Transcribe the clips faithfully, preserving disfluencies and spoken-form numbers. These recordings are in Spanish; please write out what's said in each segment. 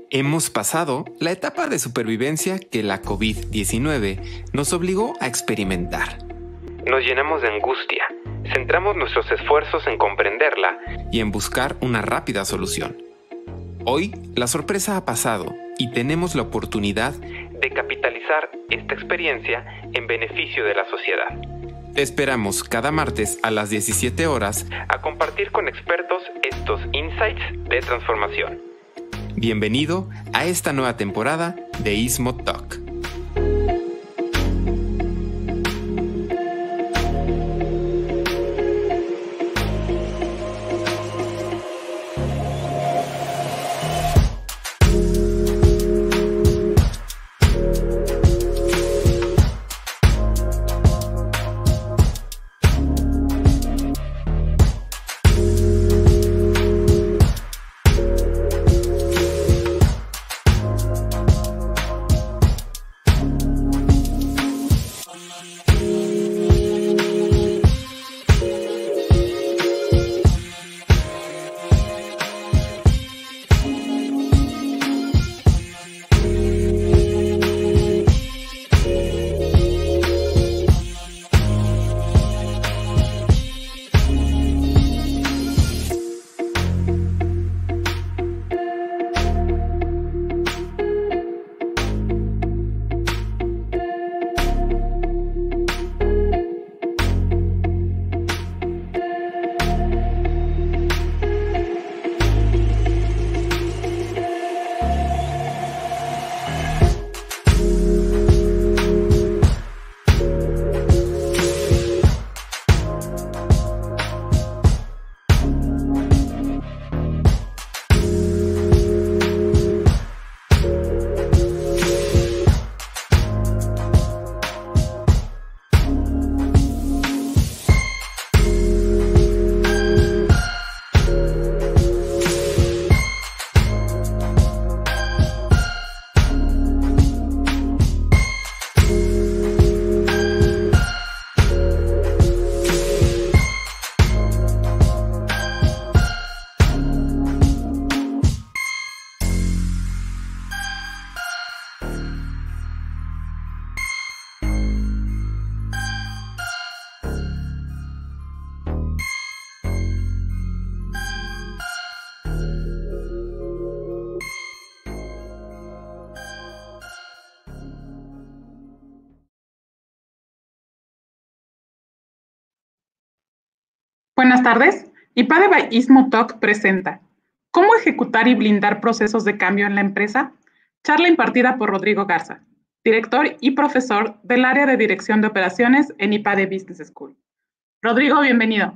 Hemos pasado la etapa de supervivencia que la COVID diecinueve nos obligó a experimentar. Nos llenamos de angustia, centramos nuestros esfuerzos en comprenderla y en buscar una rápida solución. Hoy, la sorpresa ha pasado y tenemos la oportunidad de capitalizar esta experiencia en beneficio de la sociedad. Te esperamos cada martes a las diecisiete horas a compartir con expertos estos insights de transformación. Bienvenido a esta nueva temporada de ISMO Talk. Buenas tardes. IPADE by ISMO Talk presenta ¿Cómo ejecutar y blindar procesos de cambio en la empresa? Charla impartida por Rodrigo Garza, director y profesor del área de Dirección de Operaciones en IPADE Business School. Rodrigo, bienvenido.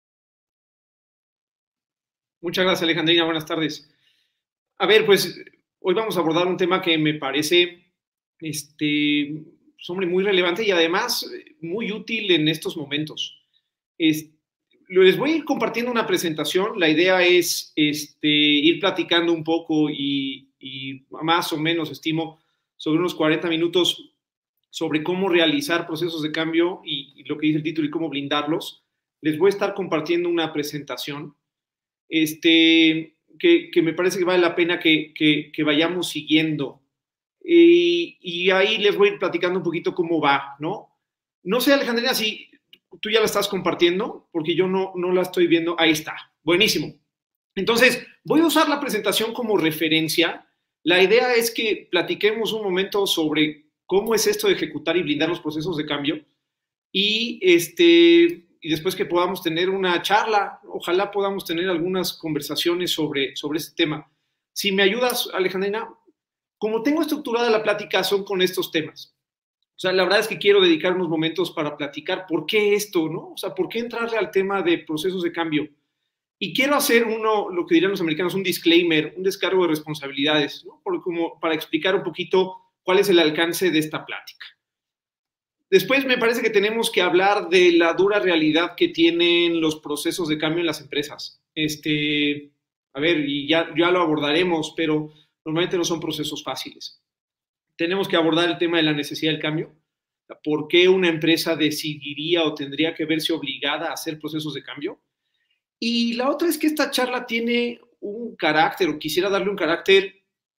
Muchas gracias, Alejandrina. Buenas tardes. A ver, pues hoy vamos a abordar un tema que me parece este, hombre, muy relevante y además muy útil en estos momentos. Este, Les voy a ir compartiendo una presentación. La idea es este, ir platicando un poco y, y más o menos, estimo, sobre unos cuarenta minutos sobre cómo realizar procesos de cambio y, y lo que dice el título y cómo blindarlos. Les voy a estar compartiendo una presentación este, que, que me parece que vale la pena que, que, que vayamos siguiendo. Y, y ahí les voy a ir platicando un poquito cómo va, ¿no? No sé, Alejandrina, si tú ya la estás compartiendo, porque yo no, no la estoy viendo. Ahí está. Buenísimo. Entonces, voy a usar la presentación como referencia. La idea es que platiquemos un momento sobre cómo es esto de ejecutar y blindar los procesos de cambio y, este, y después que podamos tener una charla, ojalá podamos tener algunas conversaciones sobre, sobre este tema. Si me ayudas, Alejandrina, como tengo estructurada la plática son con estos temas. O sea, la verdad es que quiero dedicar unos momentos para platicar por qué esto, ¿no? O sea, por qué entrarle al tema de procesos de cambio. Y quiero hacer uno, lo que dirían los americanos, un disclaimer, un descargo de responsabilidades, ¿no? Por, como, para explicar un poquito cuál es el alcance de esta plática. Después me parece que tenemos que hablar de la dura realidad que tienen los procesos de cambio en las empresas. Este, a ver, y ya, ya lo abordaremos, pero normalmente no son procesos fáciles. Tenemos que abordar el tema de la necesidad del cambio. ¿Por qué una empresa decidiría o tendría que verse obligada a hacer procesos de cambio? Y la otra es que esta charla tiene un carácter, o quisiera darle un carácter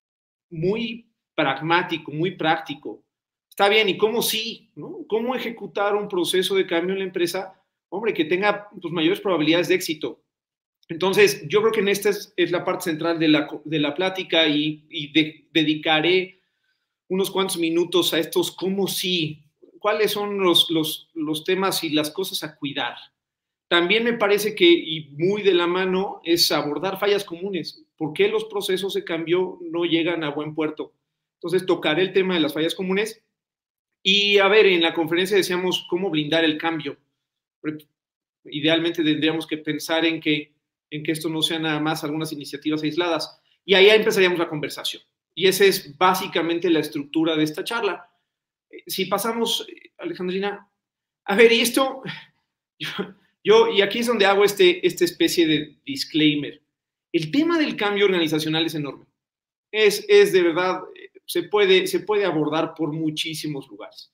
muy pragmático, muy práctico. Está bien, ¿y cómo sí? ¿No? ¿Cómo ejecutar un proceso de cambio en la empresa? Hombre, que tenga pues, mayores probabilidades de éxito. Entonces, yo creo que en esta es, es la parte central de la, de la plática y, y de, dedicaré unos cuantos minutos a estos cómo sí, cuáles son los, los, los temas y las cosas a cuidar. También me parece que, y muy de la mano, es abordar fallas comunes. ¿Por qué los procesos de cambio no llegan a buen puerto? Entonces, tocaré el tema de las fallas comunes. Y, a ver, en la conferencia decíamos cómo blindar el cambio. Idealmente tendríamos que pensar en que, en que esto no sean nada más algunas iniciativas aisladas. Y ahí empezaríamos la conversación. Y esa es básicamente la estructura de esta charla. Si pasamos, Alejandrina, a ver, y esto, yo, yo y aquí es donde hago este, esta especie de disclaimer. El tema del cambio organizacional es enorme. Es, es de verdad, se puede, se puede abordar por muchísimos lugares.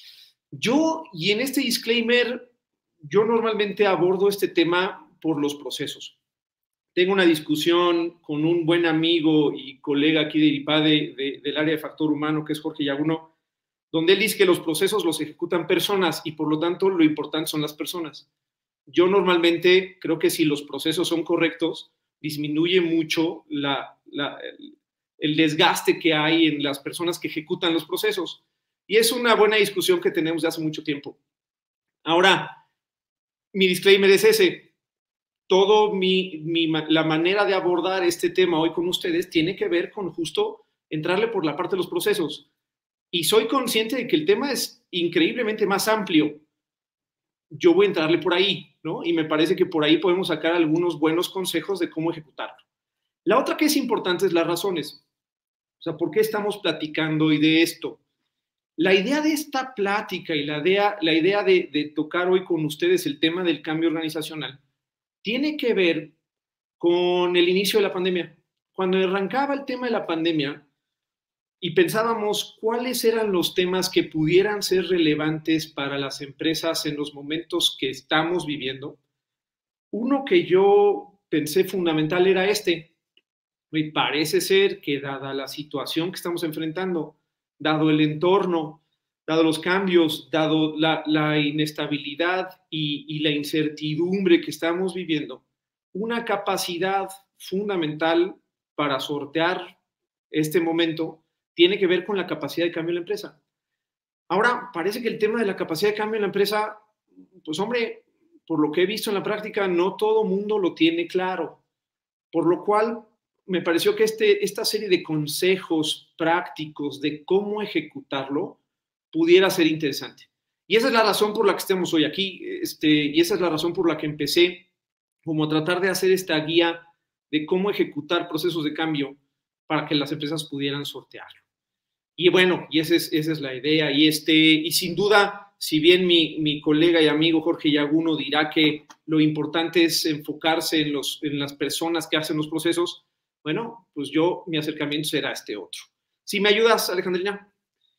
Yo, y en este disclaimer, yo normalmente abordo este tema por los procesos. Tengo una discusión con un buen amigo y colega aquí de IPADE de, del área de factor humano, que es Jorge Yaguno, donde él dice que los procesos los ejecutan personas y por lo tanto lo importante son las personas. Yo normalmente creo que si los procesos son correctos, disminuye mucho la, la, el, el desgaste que hay en las personas que ejecutan los procesos. Y es una buena discusión que tenemos de hace mucho tiempo. Ahora, mi disclaimer es ese. Todo mi, mi, la manera de abordar este tema hoy con ustedes tiene que ver con justo entrarle por la parte de los procesos. Y soy consciente de que el tema es increíblemente más amplio. Yo voy a entrarle por ahí, ¿no? Y me parece que por ahí podemos sacar algunos buenos consejos de cómo ejecutarlo. La otra que es importante es las razones. O sea, ¿por qué estamos platicando hoy de esto? La idea de esta plática y la idea, la idea de, de tocar hoy con ustedes el tema del cambio organizacional tiene que ver con el inicio de la pandemia. Cuando arrancaba el tema de la pandemia y pensábamos cuáles eran los temas que pudieran ser relevantes para las empresas en los momentos que estamos viviendo, uno que yo pensé fundamental era este. Me parece ser que dada la situación que estamos enfrentando, dado el entorno, dado los cambios, dado la, la inestabilidad y, y la incertidumbre que estamos viviendo, una capacidad fundamental para sortear este momento tiene que ver con la capacidad de cambio en la empresa. Ahora, parece que el tema de la capacidad de cambio en la empresa, pues hombre, por lo que he visto en la práctica, no todo mundo lo tiene claro, por lo cual me pareció que este, esta serie de consejos prácticos de cómo ejecutarlo pudiera ser interesante. Y esa es la razón por la que estamos hoy aquí, este, y esa es la razón por la que empecé como a tratar de hacer esta guía de cómo ejecutar procesos de cambio para que las empresas pudieran sortearlo. Y bueno, y esa es, esa es la idea. Y, este, y sin duda, si bien mi, mi colega y amigo Jorge Yaguno dirá que lo importante es enfocarse en, los, en las personas que hacen los procesos, bueno, pues yo, mi acercamiento será este otro. ¿Sí me ayudas, Alejandrina?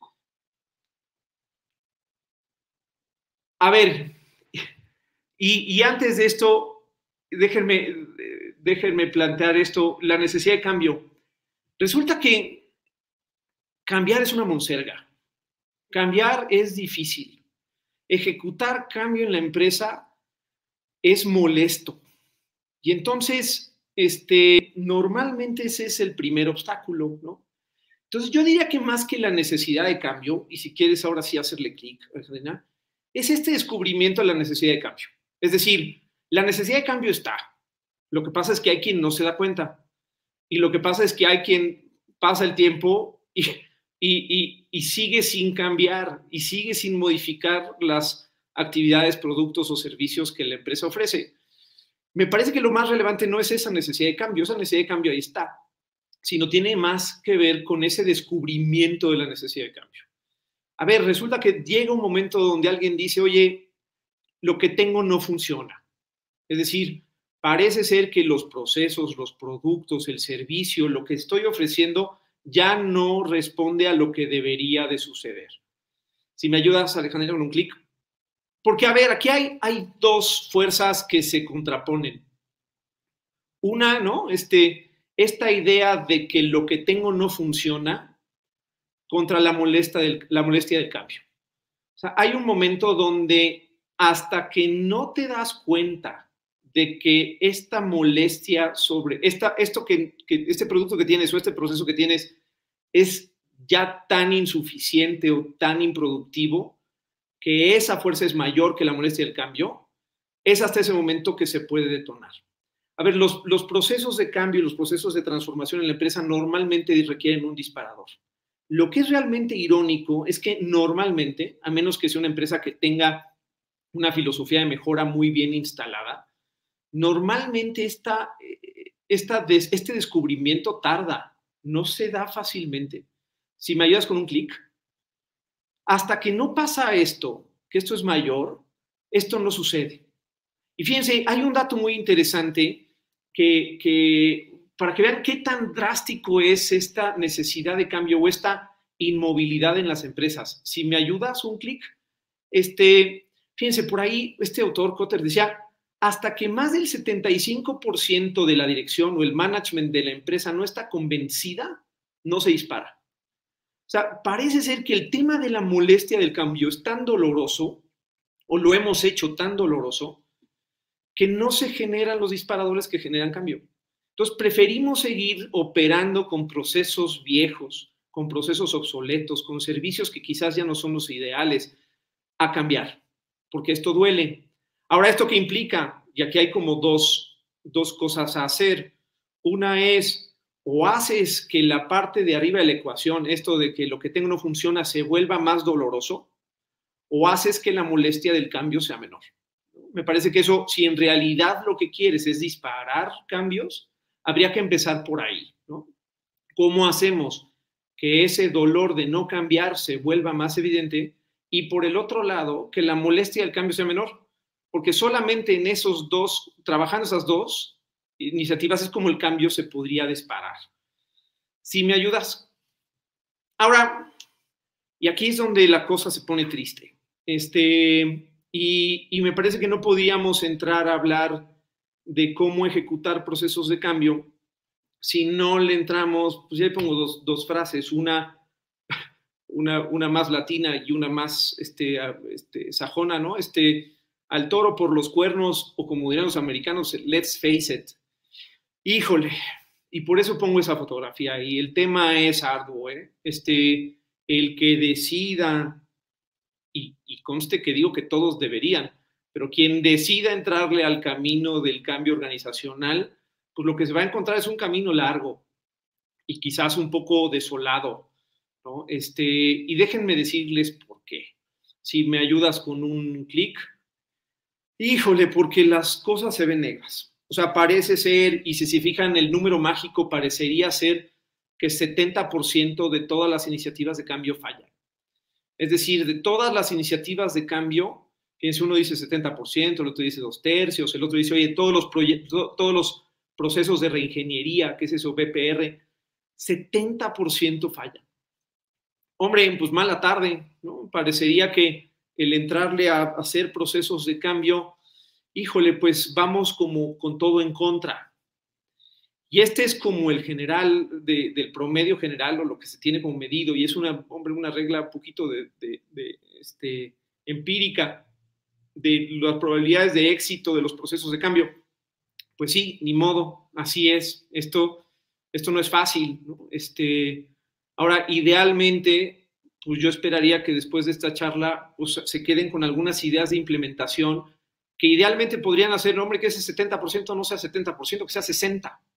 A ver, y, y antes de esto, déjenme, déjenme plantear esto, la necesidad de cambio. Resulta que cambiar es una monserga. Cambiar es difícil. Ejecutar cambio en la empresa es molesto. Y entonces, este, normalmente ese es el primer obstáculo, ¿no? Entonces, yo diría que más que la necesidad de cambio, y si quieres ahora sí hacerle clic, Elena, es este descubrimiento de la necesidad de cambio. Es decir, la necesidad de cambio está. Lo que pasa es que hay quien no se da cuenta. Y lo que pasa es que hay quien pasa el tiempo y, y, y, y sigue sin cambiar y sigue sin modificar las actividades, productos o servicios que la empresa ofrece. Me parece que lo más relevante no es esa necesidad de cambio. Esa necesidad de cambio ahí está, sino tiene más que ver con ese descubrimiento de la necesidad de cambio. A ver, resulta que llega un momento donde alguien dice, oye, lo que tengo no funciona. Es decir, parece ser que los procesos, los productos, el servicio, lo que estoy ofreciendo ya no responde a lo que debería de suceder. Si me ayudas, Alejandra, con un clic. Porque, a ver, aquí hay, hay dos fuerzas que se contraponen. Una, ¿no? Este, esta idea de que lo que tengo no funciona contra la molestia del, la molestia del cambio. O sea, hay un momento donde hasta que no te das cuenta de que esta molestia sobre, esta, esto que, que este producto que tienes o este proceso que tienes es ya tan insuficiente o tan improductivo, que esa fuerza es mayor que la molestia del cambio, es hasta ese momento que se puede detonar. A ver, los, los procesos de cambio y los procesos de transformación en la empresa normalmente requieren un disparador. Lo que es realmente irónico es que normalmente, a menos que sea una empresa que tenga una filosofía de mejora muy bien instalada, normalmente esta, esta des, este descubrimiento tarda, no se da fácilmente. Si me ayudas con un clic, hasta que no pasa esto, que esto es mayor, esto no sucede. Y fíjense, hay un dato muy interesante que, que para que vean qué tan drástico es esta necesidad de cambio o esta inmovilidad en las empresas. Si me ayudas un clic, este, fíjense, por ahí este autor, Kotter, decía, hasta que más del setenta y cinco por ciento de la dirección o el management de la empresa no está convencida, no se dispara. O sea, parece ser que el tema de la molestia del cambio es tan doloroso, o lo hemos hecho tan doloroso, que no se generan los disparadores que generan cambio. Entonces, preferimos seguir operando con procesos viejos, con procesos obsoletos, con servicios que quizás ya no son los ideales, a cambiar, porque esto duele. Ahora, ¿esto qué implica? Y aquí hay como dos, dos cosas a hacer. Una es, o haces que la parte de arriba de la ecuación, esto de que lo que tengo no funciona, se vuelva más doloroso, o haces que la molestia del cambio sea menor. Me parece que eso, si en realidad lo que quieres es disparar cambios, habría que empezar por ahí, ¿no? ¿Cómo hacemos que ese dolor de no cambiar se vuelva más evidente? Y por el otro lado, que la molestia del cambio sea menor. Porque solamente en esos dos, trabajando esas dos iniciativas, es como el cambio se podría disparar. Si me ayudas. Ahora, y aquí es donde la cosa se pone triste. Este... Y, y me parece que no podíamos entrar a hablar de cómo ejecutar procesos de cambio si no le entramos, pues ya le pongo dos, dos frases, una, una, una más latina y una más este, este, sajona, ¿no? Este, al toro por los cuernos, o como dirán los americanos, let's face it. Híjole, y por eso pongo esa fotografía, y el tema es arduo, ¿eh? Este, el que decida... Y, y conste que digo que todos deberían, pero quien decida entrarle al camino del cambio organizacional, pues lo que se va a encontrar es un camino largo y quizás un poco desolado, ¿no? Este, y déjenme decirles por qué. Si me ayudas con un clic, híjole, porque las cosas se ven negras. O sea, parece ser, y si se fijan, el número mágico parecería ser que setenta por ciento de todas las iniciativas de cambio fallan. Es decir, de todas las iniciativas de cambio, fíjense, uno dice setenta por ciento, el otro dice dos tercios, el otro dice, oye, todos los, proyectos, todos los procesos de reingeniería, ¿qué es eso? B P R, setenta por ciento fallan. Hombre, pues mala tarde, ¿no? Parecería que el entrarle a hacer procesos de cambio, híjole, pues vamos como con todo en contra. Y este es como el general, de, del promedio general, o lo que se tiene como medido, y es una, hombre, una regla un poquito de, de, de, este, empírica de las probabilidades de éxito de los procesos de cambio. Pues sí, ni modo, así es. Esto, esto no es fácil, ¿no? Este, ahora, idealmente, pues yo esperaría que después de esta charla pues, se queden con algunas ideas de implementación que idealmente podrían hacer, hombre, que ese setenta por ciento no sea setenta por ciento, que sea sesenta por ciento.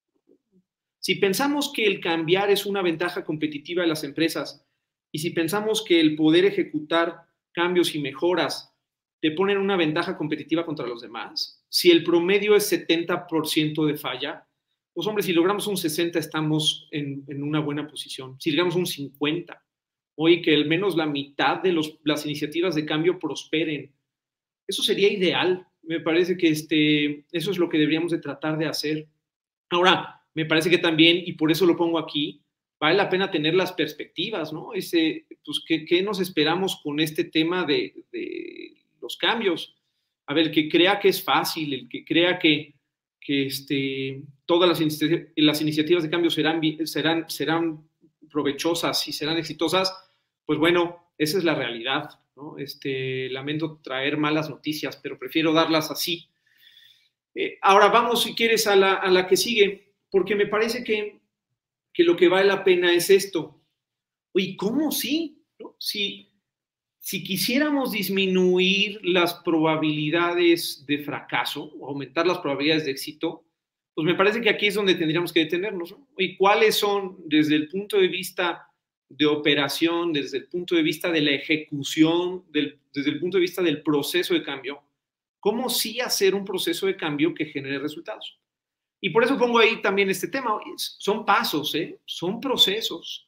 Si pensamos que el cambiar es una ventaja competitiva de las empresas, y si pensamos que el poder ejecutar cambios y mejoras te ponen una ventaja competitiva contra los demás, si el promedio es setenta por ciento de falla, pues hombre, si logramos un sesenta estamos en, en una buena posición. Si logramos un cincuenta, oye, que al menos la mitad de los, las iniciativas de cambio prosperen, eso sería ideal. Me parece que este, eso es lo que deberíamos de tratar de hacer. Ahora, me parece que también, y por eso lo pongo aquí, vale la pena tener las perspectivas, ¿no? Ese, pues, ¿qué, qué nos esperamos con este tema de, de los cambios? A ver, el que crea que es fácil, el que crea que, que este, todas las, inici las iniciativas de cambio serán, serán, serán provechosas y serán exitosas, pues bueno, esa es la realidad, ¿no? Este, lamento traer malas noticias, pero prefiero darlas así. Eh, ahora vamos, si quieres, a la, a la que sigue, porque me parece que, que lo que vale la pena es esto. Oye, ¿cómo sí? ¿No? Si, si quisiéramos disminuir las probabilidades de fracaso o aumentar las probabilidades de éxito, pues me parece que aquí es donde tendríamos que detenernos, ¿no? ¿Y cuáles son, desde el punto de vista de operación, desde el punto de vista de la ejecución, del, desde el punto de vista del proceso de cambio, cómo sí hacer un proceso de cambio que genere resultados? Y por eso pongo ahí también este tema. Son pasos, ¿eh? Son procesos.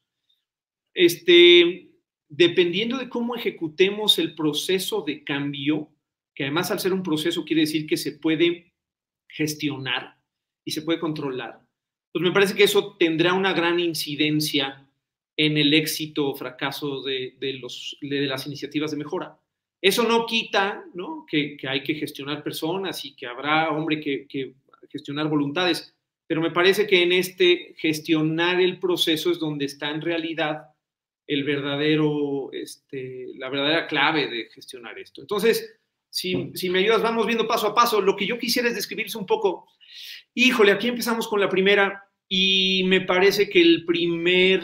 Este, dependiendo de cómo ejecutemos el proceso de cambio, que además al ser un proceso quiere decir que se puede gestionar y se puede controlar, pues me parece que eso tendrá una gran incidencia en el éxito o fracaso de, de, los, de las iniciativas de mejora. Eso no quita, ¿no?, que, que hay que gestionar personas y que habrá, hombre, que, que gestionar voluntades, pero me parece que en este gestionar el proceso es donde está en realidad el verdadero, este, la verdadera clave de gestionar esto. Entonces, si, si me ayudas, vamos viendo paso a paso. Lo que yo quisiera es describirles un poco. Híjole, aquí empezamos con la primera y me parece que el primer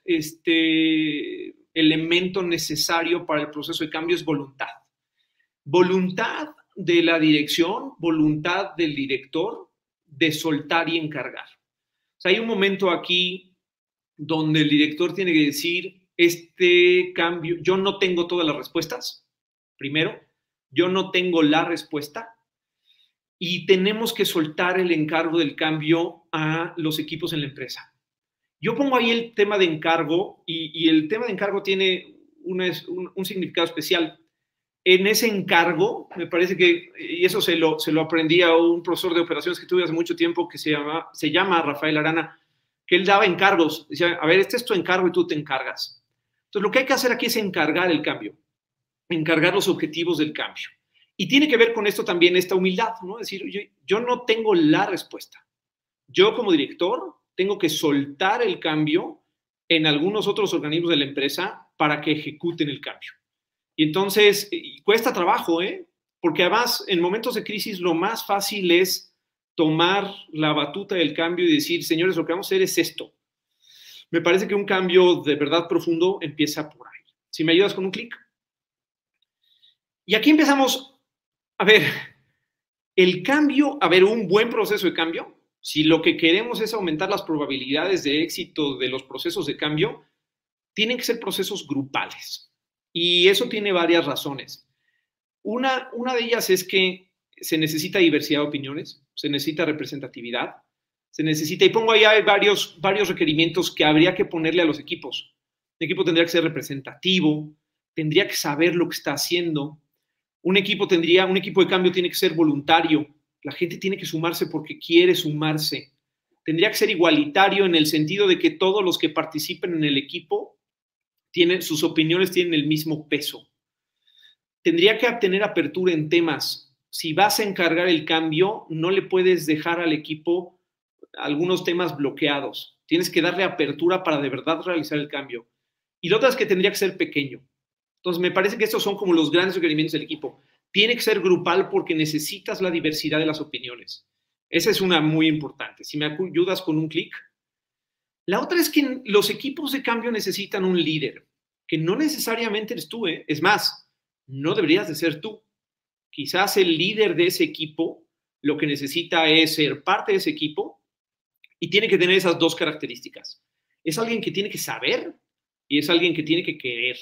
este, elemento necesario para el proceso de cambio es voluntad. Voluntad de la dirección, voluntad del director de soltar y encargar. O sea, hay un momento aquí donde el director tiene que decir, este cambio, yo no tengo todas las respuestas, primero, yo no tengo la respuesta, y tenemos que soltar el encargo del cambio a los equipos en la empresa. Yo pongo ahí el tema de encargo, y, y el tema de encargo tiene una, un, un significado especial. En ese encargo, me parece que, y eso se lo, se lo aprendí a un profesor de operaciones que tuve hace mucho tiempo, que se llama, se llama Rafael Arana, que él daba encargos. Decía, a ver, este es tu encargo y tú te encargas. Entonces, lo que hay que hacer aquí es encargar el cambio, encargar los objetivos del cambio. Y tiene que ver con esto también esta humildad, ¿no? Es decir, yo, yo no tengo la respuesta. Yo como director tengo que soltar el cambio en algunos otros organismos de la empresa para que ejecuten el cambio. Y entonces, cuesta trabajo, ¿eh? Porque además, en momentos de crisis, lo más fácil es tomar la batuta del cambio y decir, señores, lo que vamos a hacer es esto. Me parece que un cambio de verdad profundo empieza por ahí. Si me ayudas con un clic. Y aquí empezamos, a ver, el cambio, a ver, un buen proceso de cambio, si lo que queremos es aumentar las probabilidades de éxito de los procesos de cambio, tienen que ser procesos grupales. Y eso tiene varias razones. Una, una de ellas es que se necesita diversidad de opiniones, se necesita representatividad, se necesita, y pongo ahí hay varios, varios requerimientos que habría que ponerle a los equipos. El equipo tendría que ser representativo, tendría que saber lo que está haciendo. Un equipo tendría, un equipo de cambio tiene que ser voluntario. La gente tiene que sumarse porque quiere sumarse. Tendría que ser igualitario en el sentido de que todos los que participen en el equipo tienen, sus opiniones tienen el mismo peso. Tendría que tener apertura en temas. Si vas a encargar el cambio, no le puedes dejar al equipo algunos temas bloqueados. Tienes que darle apertura para de verdad realizar el cambio. Y lo otro es que tendría que ser pequeño. Entonces, me parece que estos son como los grandes requerimientos del equipo. Tiene que ser grupal porque necesitas la diversidad de las opiniones. Esa es una muy importante. Si me ayudas con un clic. La otra es que los equipos de cambio necesitan un líder, que no necesariamente eres tú, ¿eh? Es más, no deberías de ser tú. Quizás el líder de ese equipo lo que necesita es ser parte de ese equipo y tiene que tener esas dos características. Es alguien que tiene que saber y es alguien que tiene que querer.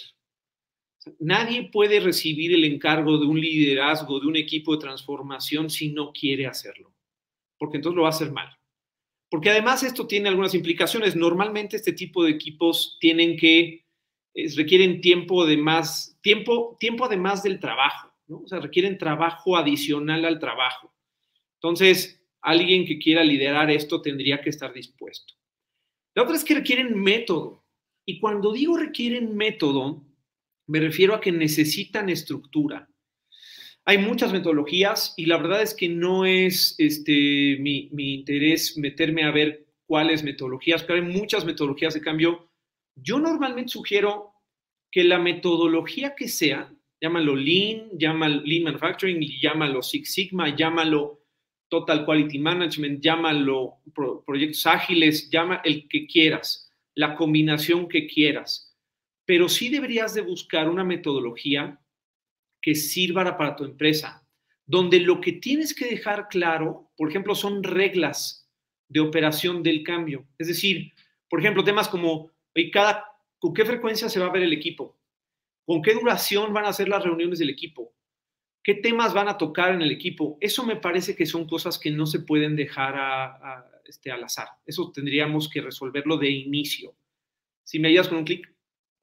Nadie puede recibir el encargo de un liderazgo, de un equipo de transformación si no quiere hacerlo, porque entonces lo va a hacer mal. Porque además esto tiene algunas implicaciones. Normalmente este tipo de equipos tienen que, eh, requieren tiempo de más, tiempo, tiempo además del trabajo, ¿no? O sea, requieren trabajo adicional al trabajo. Entonces, alguien que quiera liderar esto tendría que estar dispuesto. La otra es que requieren método. Y cuando digo requieren método, me refiero a que necesitan estructura. Hay muchas metodologías y la verdad es que no es este, mi, mi interés meterme a ver cuáles metodologías, pero hay muchas metodologías de cambio. Yo normalmente sugiero que la metodología que sea, llámalo Lean, llámalo Lean Manufacturing, llámalo Six Sigma, llámalo Total Quality Management, llámalo pro, proyectos ágiles, llama el que quieras, la combinación que quieras. Pero sí deberías de buscar una metodología que sirva para tu empresa, donde lo que tienes que dejar claro, por ejemplo, son reglas de operación del cambio. Es decir, por ejemplo, temas como cada, con qué frecuencia se va a ver el equipo, con qué duración van a ser las reuniones del equipo, qué temas van a tocar en el equipo. Eso me parece que son cosas que no se pueden dejar a, a, este, al azar. Eso tendríamos que resolverlo de inicio. ¿Sí me ayudas con un clic?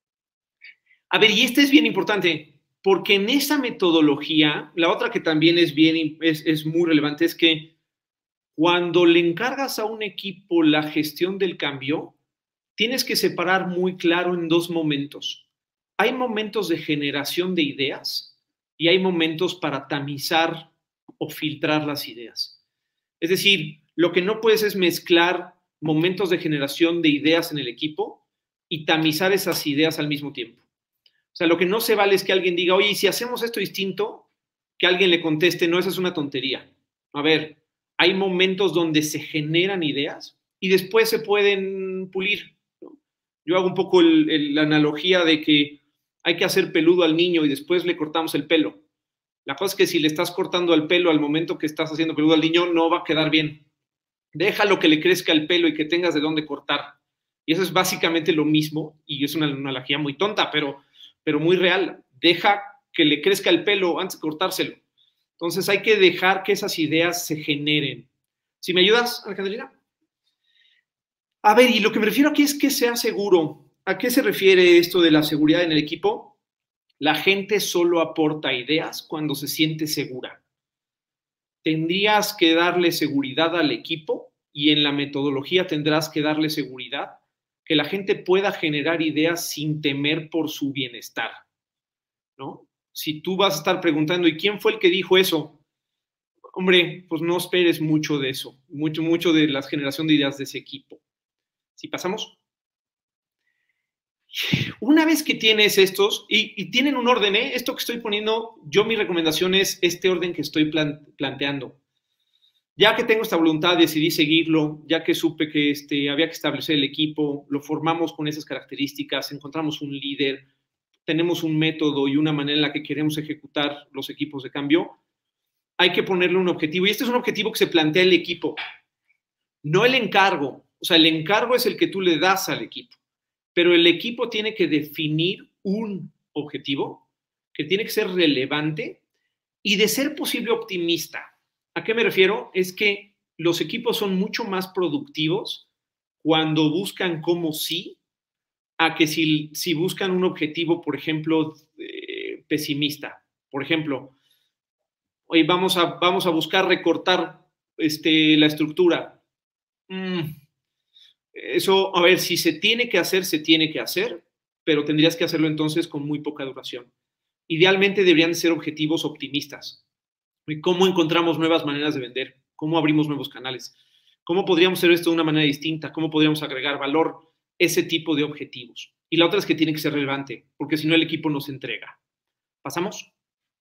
A ver, y este es bien importante, porque en esa metodología, la otra que también es bien, es, es muy relevante, es que cuando le encargas a un equipo la gestión del cambio, tienes que separar muy claro en dos momentos. Hay momentos de generación de ideas y hay momentos para tamizar o filtrar las ideas. Es decir, lo que no puedes es mezclar momentos de generación de ideas en el equipo y tamizar esas ideas al mismo tiempo. O sea, lo que no se vale es que alguien diga, oye, ¿y si hacemos esto distinto? Que alguien le conteste, no, esa es una tontería. A ver, hay momentos donde se generan ideas y después se pueden pulir, ¿no? Yo hago un poco el, el, la analogía de que hay que hacer peludo al niño y después le cortamos el pelo. La cosa es que si le estás cortando el pelo al momento que estás haciendo peludo al niño, no va a quedar bien. Déjalo que le crezca el pelo y que tengas de dónde cortar. Y eso es básicamente lo mismo, y es una analogía muy tonta, pero, pero muy real. Deja que le crezca el pelo antes de cortárselo. Entonces hay que dejar que esas ideas se generen. ¿Sí me ayudas, Alejandrina? A ver, y lo que me refiero aquí es que sea seguro. ¿A qué se refiere esto de la seguridad en el equipo? La gente solo aporta ideas cuando se siente segura. Tendrías que darle seguridad al equipo y en la metodología tendrás que darle seguridad que la gente pueda generar ideas sin temer por su bienestar, ¿no? Si tú vas a estar preguntando, ¿y quién fue el que dijo eso? Hombre, pues no esperes mucho de eso, mucho, mucho de la generación de ideas de ese equipo. ¿Sí pasamos? Una vez que tienes estos, y, y tienen un orden, ¿eh? Esto que estoy poniendo, yo mi recomendación es este orden que estoy plan, planteando. Ya que tengo esta voluntad, decidí seguirlo, ya que supe que este, había que establecer el equipo, lo formamos con esas características, encontramos un líder, tenemos un método y una manera en la que queremos ejecutar los equipos de cambio, hay que ponerle un objetivo. Y este es un objetivo que se plantea el equipo, no el encargo. O sea, el encargo es el que tú le das al equipo, pero el equipo tiene que definir un objetivo que tiene que ser relevante y de ser posible optimista. ¿A qué me refiero? Es que los equipos son mucho más productivos cuando buscan cómo sí, a que si, si buscan un objetivo, por ejemplo, eh, pesimista. Por ejemplo, hoy vamos a, vamos a buscar recortar este, la estructura. Mm, eso, a ver, si se tiene que hacer, se tiene que hacer, pero tendrías que hacerlo entonces con muy poca duración. Idealmente deberían ser objetivos optimistas. ¿Cómo encontramos nuevas maneras de vender? ¿Cómo abrimos nuevos canales? ¿Cómo podríamos hacer esto de una manera distinta? ¿Cómo podríamos agregar valor? Ese tipo de objetivos. Y la otra es que tiene que ser relevante, porque si no el equipo no se entrega. ¿Pasamos?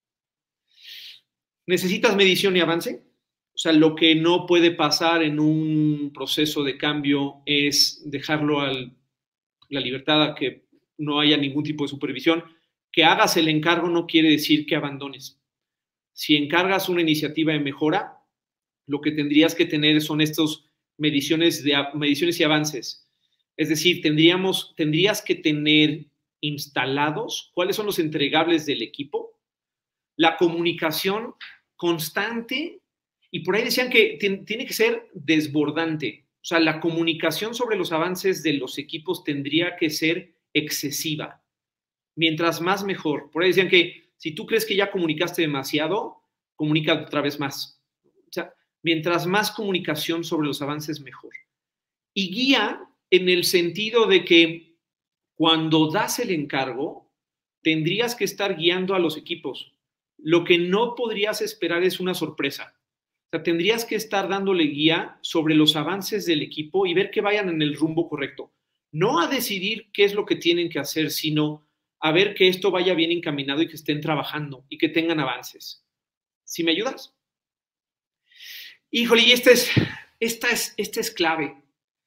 ¿Necesitas medición y avance? O sea, lo que no puede pasar en un proceso de cambio es dejarlo a la libertad a que no haya ningún tipo de supervisión. Que hagas el encargo no quiere decir que abandones. Si encargas una iniciativa de mejora, lo que tendrías que tener son estas mediciones, de, mediciones y avances. Es decir, tendríamos, tendrías que tener instalados cuáles son los entregables del equipo, la comunicación constante, y por ahí decían que tiene que ser desbordante. O sea, la comunicación sobre los avances de los equipos tendría que ser excesiva. Mientras más, mejor. Por ahí decían que si tú crees que ya comunicaste demasiado, comunica otra vez más. O sea, mientras más comunicación sobre los avances, mejor. Y guía en el sentido de que cuando das el encargo, tendrías que estar guiando a los equipos. lo que no podrías esperar es una sorpresa. O sea, tendrías que estar dándole guía sobre los avances del equipo y ver que vayan en el rumbo correcto. No a decidir qué es lo que tienen que hacer, sino a ver que esto vaya bien encaminado y que estén trabajando y que tengan avances. ¿Sí me ayudas? Híjole, y esta es, esta es, esta es clave.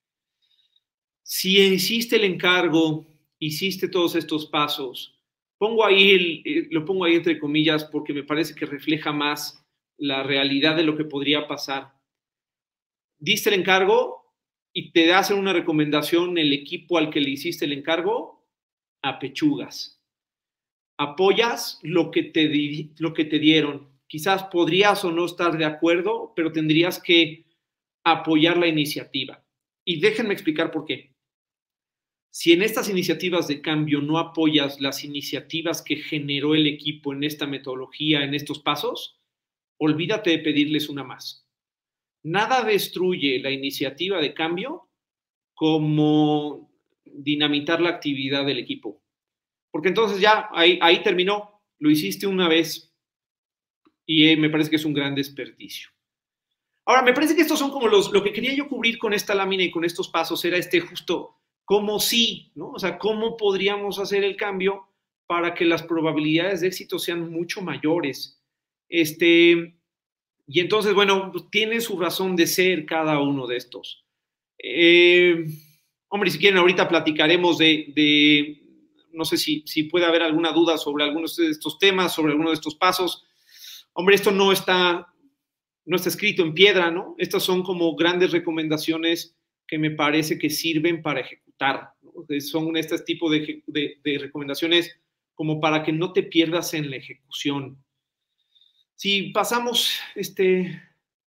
Si hiciste el encargo, hiciste todos estos pasos, pongo ahí el, lo pongo ahí entre comillas porque me parece que refleja más la realidad de lo que podría pasar. Diste el encargo y te hacen una recomendación el equipo al que le hiciste el encargo, apechugas. Apoyas lo que te, di, lo que te dieron. Quizás podrías o no estar de acuerdo, pero tendrías que apoyar la iniciativa. Y déjenme explicar por qué. Si en estas iniciativas de cambio no apoyas las iniciativas que generó el equipo en esta metodología, en estos pasos, olvídate de pedirles una más. Nada destruye la iniciativa de cambio como dinamitar la actividad del equipo. Porque entonces ya ahí, ahí terminó, lo hiciste una vez y eh, me parece que es un gran desperdicio. Ahora, me parece que estos son como los, lo que quería yo cubrir con esta lámina y con estos pasos era este justo, cómo sí, ¿no? O sea, cómo podríamos hacer el cambio para que las probabilidades de éxito sean mucho mayores. Este, y entonces, bueno, pues tiene su razón de ser cada uno de estos. Eh, hombre, si quieren, ahorita platicaremos de, de no sé si, si puede haber alguna duda sobre algunos de estos temas, sobre alguno de estos pasos. Hombre, esto no está, no está escrito en piedra, ¿no? Estas son como grandes recomendaciones que me parece que sirven para ejecutar, ¿no? Son este tipo de, de, de recomendaciones como para que no te pierdas en la ejecución. Si pasamos, este...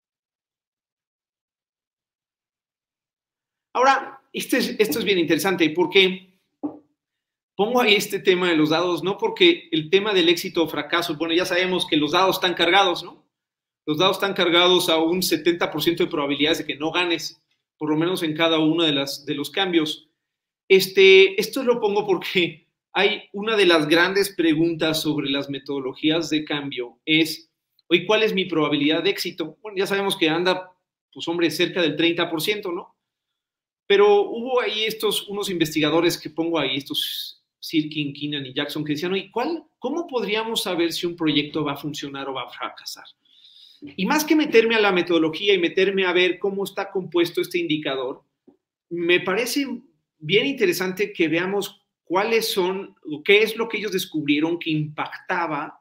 Ahora, este es, esto es bien interesante porque pongo ahí este tema de los dados, no porque el tema del éxito o fracaso, bueno, ya sabemos que los dados están cargados, ¿no? Los dados están cargados a un setenta por ciento de probabilidades de que no ganes, por lo menos en cada uno de, las, de los cambios. Este, esto lo pongo porque hay una de las grandes preguntas sobre las metodologías de cambio es, oye, ¿cuál es mi probabilidad de éxito? Bueno, ya sabemos que anda, pues hombre, cerca del treinta por ciento, ¿no? Pero hubo ahí estos, unos investigadores que pongo ahí, estos Sirkin, Keenan y Jackson, que decían, oye, ¿cuál, ¿cómo podríamos saber si un proyecto va a funcionar o va a fracasar? Y más que meterme a la metodología y meterme a ver cómo está compuesto este indicador, me parece bien interesante que veamos cuáles son, o qué es lo que ellos descubrieron que impactaba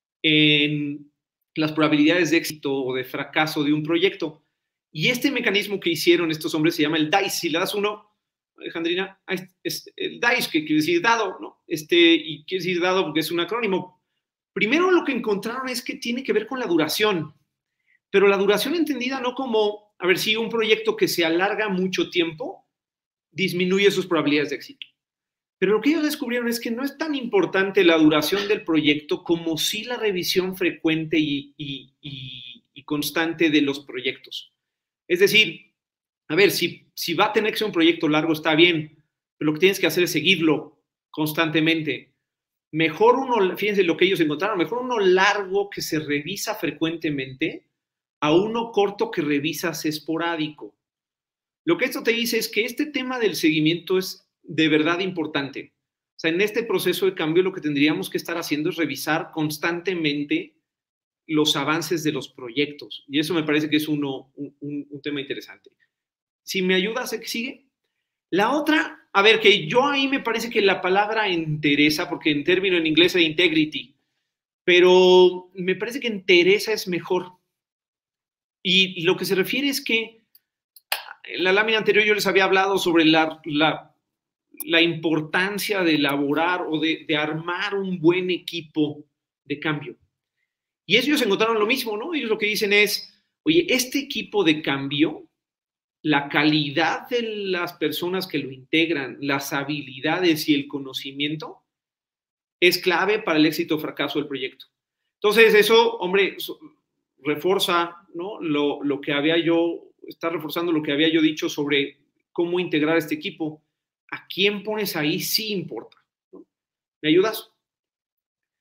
en las probabilidades de éxito o de fracaso de un proyecto. Y este mecanismo que hicieron estos hombres se llama el DICE. Si le das uno, Alejandrina, es el DICE, que quiere decir dado, ¿no? Este, y quiere decir dado porque es un acrónimo. Primero lo que encontraron es que tiene que ver con la duración, pero la duración entendida no como, a ver, si un proyecto que se alarga mucho tiempo disminuye sus probabilidades de éxito. Pero lo que ellos descubrieron es que no es tan importante la duración del proyecto como sí la revisión frecuente y, y, y, y constante de los proyectos. Es decir, a ver, si, si va a tener que ser un proyecto largo, está bien, pero lo que tienes que hacer es seguirlo constantemente. Mejor uno, fíjense lo que ellos encontraron, mejor uno largo que se revisa frecuentemente a uno corto que revisas esporádico. Lo que esto te dice es que este tema del seguimiento es de verdad importante. O sea, en este proceso de cambio lo que tendríamos que estar haciendo es revisar constantemente los avances de los proyectos. Y eso me parece que es uno, un, un, un tema interesante. Si me ayudas, ¿qué sigue? La otra, a ver, que yo ahí me parece que la palabra entereza, porque en término en inglés es integrity, pero me parece que entereza es mejor. Y, y lo que se refiere es que en la lámina anterior yo les había hablado sobre la, la, la importancia de elaborar o de, de armar un buen equipo de cambio. Y ellos encontraron lo mismo, ¿no? Ellos lo que dicen es, oye, este equipo de cambio, la calidad de las personas que lo integran, las habilidades y el conocimiento, es clave para el éxito o fracaso del proyecto. Entonces, eso, hombre, refuerza, ¿no? Lo, lo que había yo, está reforzando lo que había yo dicho sobre cómo integrar este equipo. ¿A quién pones ahí? Sí importa, ¿no? ¿Me ayudas?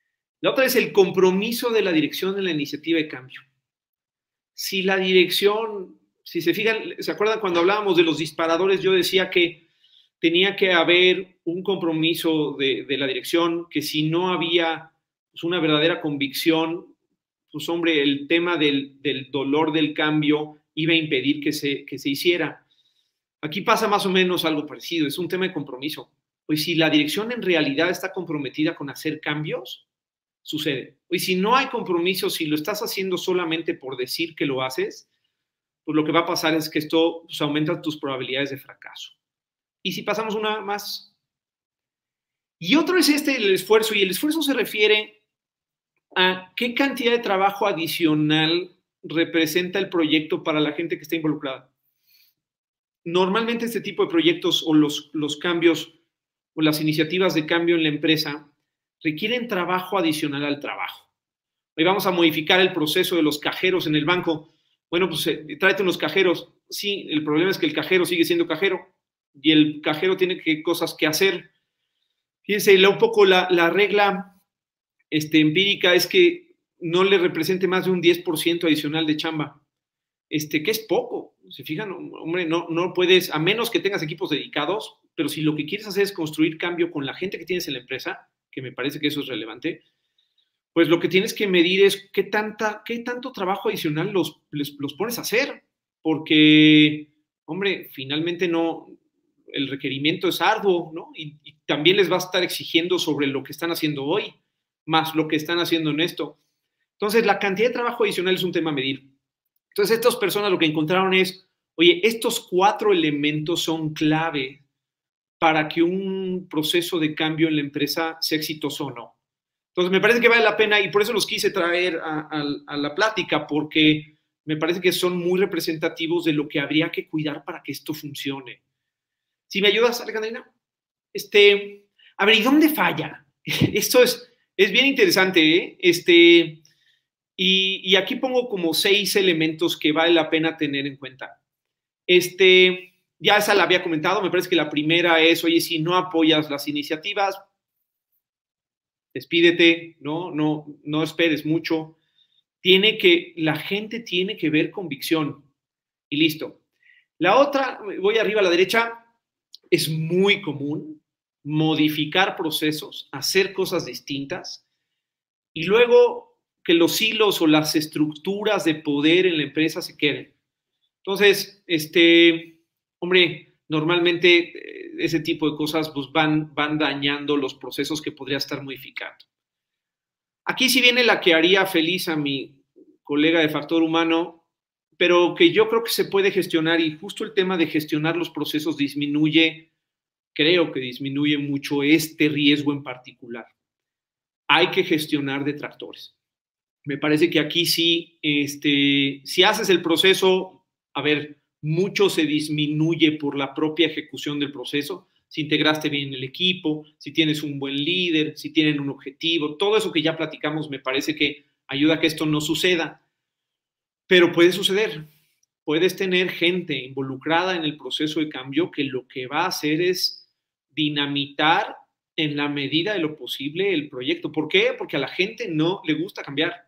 La otra es el compromiso de la dirección en la iniciativa de cambio. Si la dirección, si se fijan, ¿se acuerdan cuando hablábamos de los disparadores? Yo decía que tenía que haber un compromiso de, de la dirección, que si no había pues, una verdadera convicción, pues hombre, el tema del, del dolor del cambio iba a impedir que se, que se hiciera. Aquí pasa más o menos algo parecido, es un tema de compromiso. Pues si la dirección en realidad está comprometida con hacer cambios, sucede. Y si no hay compromiso, si lo estás haciendo solamente por decir que lo haces, pues lo que va a pasar es que esto pues, aumenta tus probabilidades de fracaso. Y si pasamos una más. Y otro es este, el esfuerzo. Y el esfuerzo se refiere a qué cantidad de trabajo adicional representa el proyecto para la gente que está involucrada. Normalmente este tipo de proyectos o los, los cambios o las iniciativas de cambio en la empresa requieren trabajo adicional al trabajo. Hoy vamos a modificar el proceso de los cajeros en el banco. Bueno, pues eh, tráete unos cajeros. Sí, el problema es que el cajero sigue siendo cajero y el cajero tiene que, cosas que hacer. Fíjense, un poco la, la regla este, empírica es que no le represente más de un diez por ciento adicional de chamba, este, que es poco. Se fijan, hombre, no, no puedes, a menos que tengas equipos dedicados, pero si lo que quieres hacer es construir cambio con la gente que tienes en la empresa, que me parece que eso es relevante, pues lo que tienes que medir es qué, tanta, qué tanto trabajo adicional los, les, los pones a hacer, porque, hombre, finalmente no, el requerimiento es arduo, ¿no? Y, y también les va a estar exigiendo sobre lo que están haciendo hoy, más lo que están haciendo en esto. Entonces, la cantidad de trabajo adicional es un tema a medir. Entonces, estas personas lo que encontraron es, oye, estos cuatro elementos son clave para que un proceso de cambio en la empresa sea exitoso o no. Entonces, me parece que vale la pena y por eso los quise traer a, a, a la plática, porque me parece que son muy representativos de lo que habría que cuidar para que esto funcione. ¿Sí me ayudas, Alejandrina? Este, a ver, ¿y dónde falla? Esto es, es bien interesante, ¿eh? Este, y, y aquí pongo como seis elementos que vale la pena tener en cuenta. Este... Ya esa la había comentado, me parece que la primera es, oye, si no apoyas las iniciativas, despídete, ¿no? No, no esperes mucho. Tiene que, la gente tiene que ver convicción y listo. La otra, voy arriba a la derecha, es muy común modificar procesos, hacer cosas distintas y luego que los hilos o las estructuras de poder en la empresa se queden. Entonces, este... Hombre, normalmente ese tipo de cosas pues, van, van dañando los procesos que podría estar modificando. Aquí sí viene la que haría feliz a mi colega de factor humano, pero que yo creo que se puede gestionar y justo el tema de gestionar los procesos disminuye, creo que disminuye mucho este riesgo en particular. Hay que gestionar detractores. Me parece que aquí sí, este, si haces el proceso, a ver, mucho se disminuye por la propia ejecución del proceso, si integraste bien el equipo, si tienes un buen líder, si tienen un objetivo, todo eso que ya platicamos me parece que ayuda a que esto no suceda. Pero puede suceder, puedes tener gente involucrada en el proceso de cambio que lo que va a hacer es dinamitar en la medida de lo posible el proyecto. ¿Por qué? Porque a la gente no le gusta cambiar.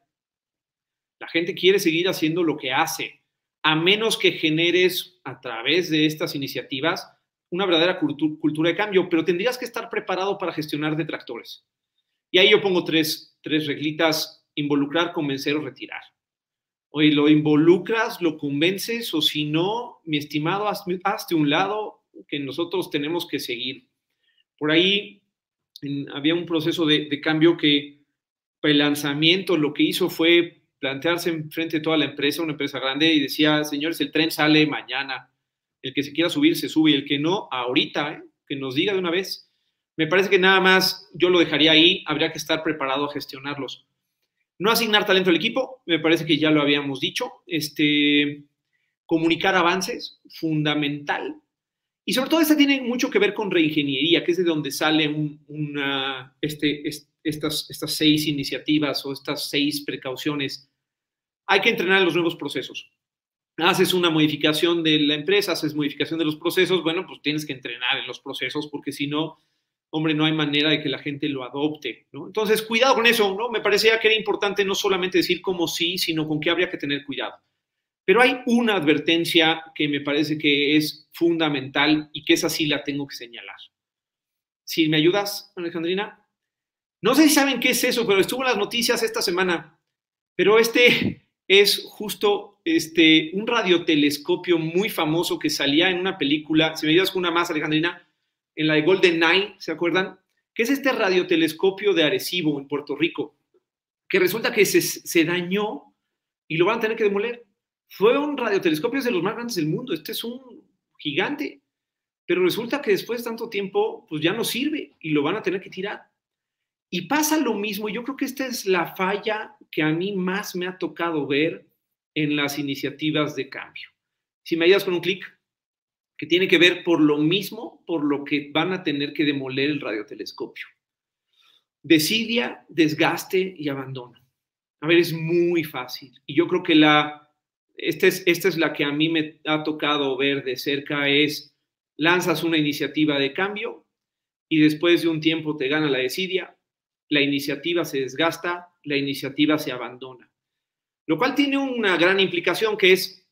La gente quiere seguir haciendo lo que hace, a menos que generes a través de estas iniciativas una verdadera cultu- cultura de cambio, pero tendrías que estar preparado para gestionar detractores. Y ahí yo pongo tres, tres reglitas: involucrar, convencer o retirar. Oye, lo involucras, lo convences, o si no, mi estimado, hazte, hazte un lado que nosotros tenemos que seguir. Por ahí en, había un proceso de, de cambio que el lanzamiento lo que hizo fue plantearse enfrente de toda la empresa, una empresa grande, y decía, señores, el tren sale mañana. El que se quiera subir, se sube, y el que no, ahorita, ¿eh? Que nos diga de una vez. Me parece que nada más yo lo dejaría ahí, habría que estar preparado a gestionarlos. No asignar talento al equipo, me parece que ya lo habíamos dicho. Este, comunicar avances, fundamental. Y sobre todo esta tiene mucho que ver con reingeniería, que es de donde salen una, este, este, estas, estas seis iniciativas o estas seis precauciones. Hay que entrenar en los nuevos procesos. Haces una modificación de la empresa, haces modificación de los procesos, bueno, pues tienes que entrenar en los procesos, porque si no, hombre, no hay manera de que la gente lo adopte, ¿no? Entonces, cuidado con eso, ¿no? Me parecía que era importante no solamente decir cómo sí, sino con qué habría que tener cuidado. Pero hay una advertencia que me parece que es fundamental y que esa sí la tengo que señalar. Si me ayudas, Alejandrina. No sé si saben qué es eso, pero estuvo en las noticias esta semana. Pero este es justo este, un radiotelescopio muy famoso que salía en una película. Si me ayudas con una más, Alejandrina, en la de GoldenEye, ¿se acuerdan? Que es este radiotelescopio de Arecibo, en Puerto Rico, que resulta que se, se dañó y lo van a tener que demoler. Fue un radiotelescopio de los más grandes del mundo. Este es un gigante. Pero resulta que después de tanto tiempo, pues ya no sirve y lo van a tener que tirar. Y pasa lo mismo. Yo creo que esta es la falla que a mí más me ha tocado ver en las iniciativas de cambio. Si me ayudas con un clic, que tiene que ver por lo mismo, por lo que van a tener que demoler el radiotelescopio. Desidia, desgaste y abandono. A ver, es muy fácil. Y yo creo que la... Esta es, esta es la que a mí me ha tocado ver de cerca, es lanzas una iniciativa de cambio y después de un tiempo te gana la desidia, la iniciativa se desgasta, la iniciativa se abandona. Lo cual tiene una gran implicación que es,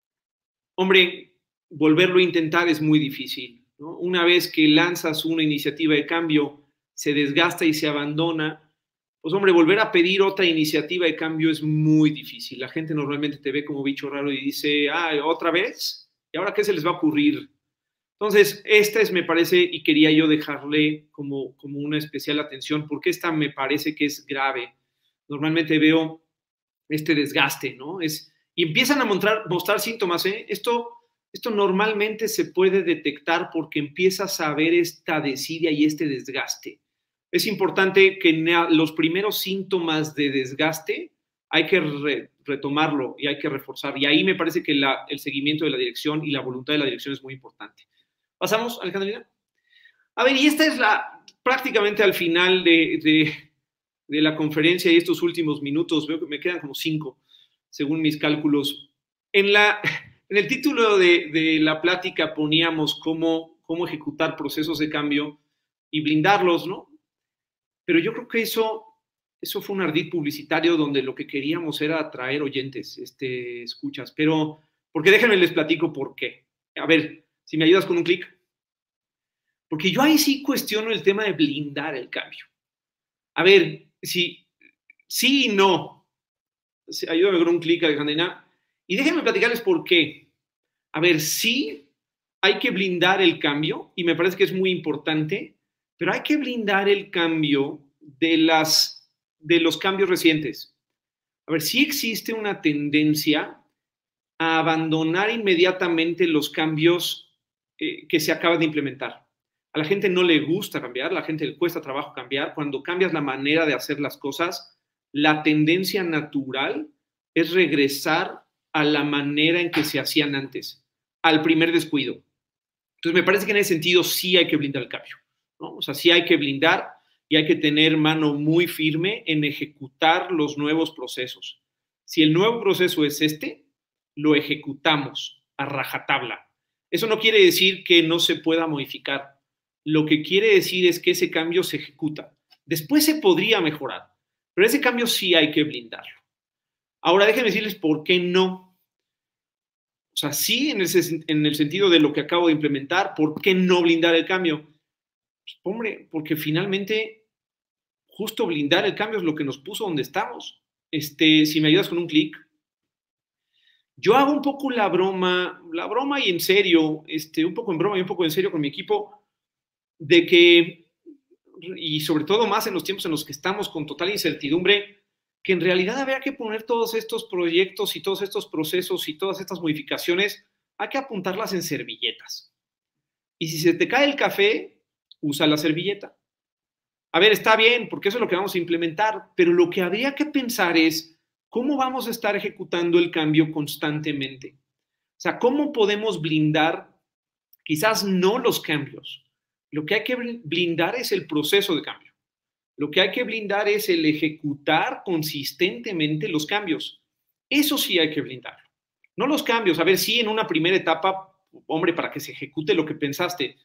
hombre, volverlo a intentar es muy difícil, ¿no? Una vez que lanzas una iniciativa de cambio, se desgasta y se abandona, pues hombre, volver a pedir otra iniciativa de cambio es muy difícil. La gente normalmente te ve como bicho raro y dice, ah, ¿otra vez? ¿Y ahora qué se les va a ocurrir? Entonces, esta es, me parece, y quería yo dejarle como, como una especial atención, porque esta me parece que es grave. Normalmente veo este desgaste, ¿no? Es, y empiezan a mostrar, mostrar síntomas, ¿eh? Esto, esto normalmente se puede detectar porque empiezas a ver esta desidia y este desgaste. Es importante que los primeros síntomas de desgaste hay que re, retomarlo y hay que reforzar. Y ahí me parece que la, el seguimiento de la dirección y la voluntad de la dirección es muy importante. ¿Pasamos, Alejandrina? A ver, y esta es la prácticamente al final de, de, de la conferencia y estos últimos minutos. Veo que me quedan como cinco, según mis cálculos. En, la, en el título de, de la plática poníamos cómo, cómo ejecutar procesos de cambio y blindarlos, ¿no? Pero yo creo que eso, eso fue un ardid publicitario donde lo que queríamos era atraer oyentes, este, escuchas. Pero, porque déjenme les platico por qué. A ver, si me ayudas con un clic. Porque yo ahí sí cuestiono el tema de blindar el cambio. A ver, si sí y no. Ayúdame con un clic, Alejandrina. Y déjenme platicarles por qué. A ver, sí hay que blindar el cambio, y me parece que es muy importante, pero hay que blindar el cambio de, las, de los cambios recientes. A ver, sí existe una tendencia a abandonar inmediatamente los cambios eh, que se acaban de implementar. A la gente no le gusta cambiar, a la gente le cuesta trabajo cambiar. Cuando cambias la manera de hacer las cosas, la tendencia natural es regresar a la manera en que se hacían antes, al primer descuido. Entonces, me parece que en ese sentido sí hay que blindar el cambio, ¿no? O sea, sí hay que blindar y hay que tener mano muy firme en ejecutar los nuevos procesos. Si el nuevo proceso es este, lo ejecutamos a rajatabla. Eso no quiere decir que no se pueda modificar. Lo que quiere decir es que ese cambio se ejecuta. Después se podría mejorar, pero ese cambio sí hay que blindarlo. Ahora, déjenme decirles por qué no. O sea, sí, en el, en el sentido de lo que acabo de implementar, ¿por qué no blindar el cambio? Pues, hombre, porque finalmente justo blindar el cambio es lo que nos puso donde estamos. Este, si me ayudas con un clic. Yo hago un poco la broma, la broma y en serio, este, un poco en broma y un poco en serio con mi equipo, de que, y sobre todo más en los tiempos en los que estamos con total incertidumbre, que en realidad habría que poner todos estos proyectos y todos estos procesos y todas estas modificaciones, hay que apuntarlas en servilletas. Y si se te cae el café, usa la servilleta. A ver, está bien, porque eso es lo que vamos a implementar, pero lo que habría que pensar es cómo vamos a estar ejecutando el cambio constantemente. O sea, cómo podemos blindar, quizás no los cambios. Lo que hay que blindar es el proceso de cambio. Lo que hay que blindar es el ejecutar consistentemente los cambios. Eso sí hay que blindarlo. No los cambios. A ver, sí, en una primera etapa, hombre, para que se ejecute lo que pensaste.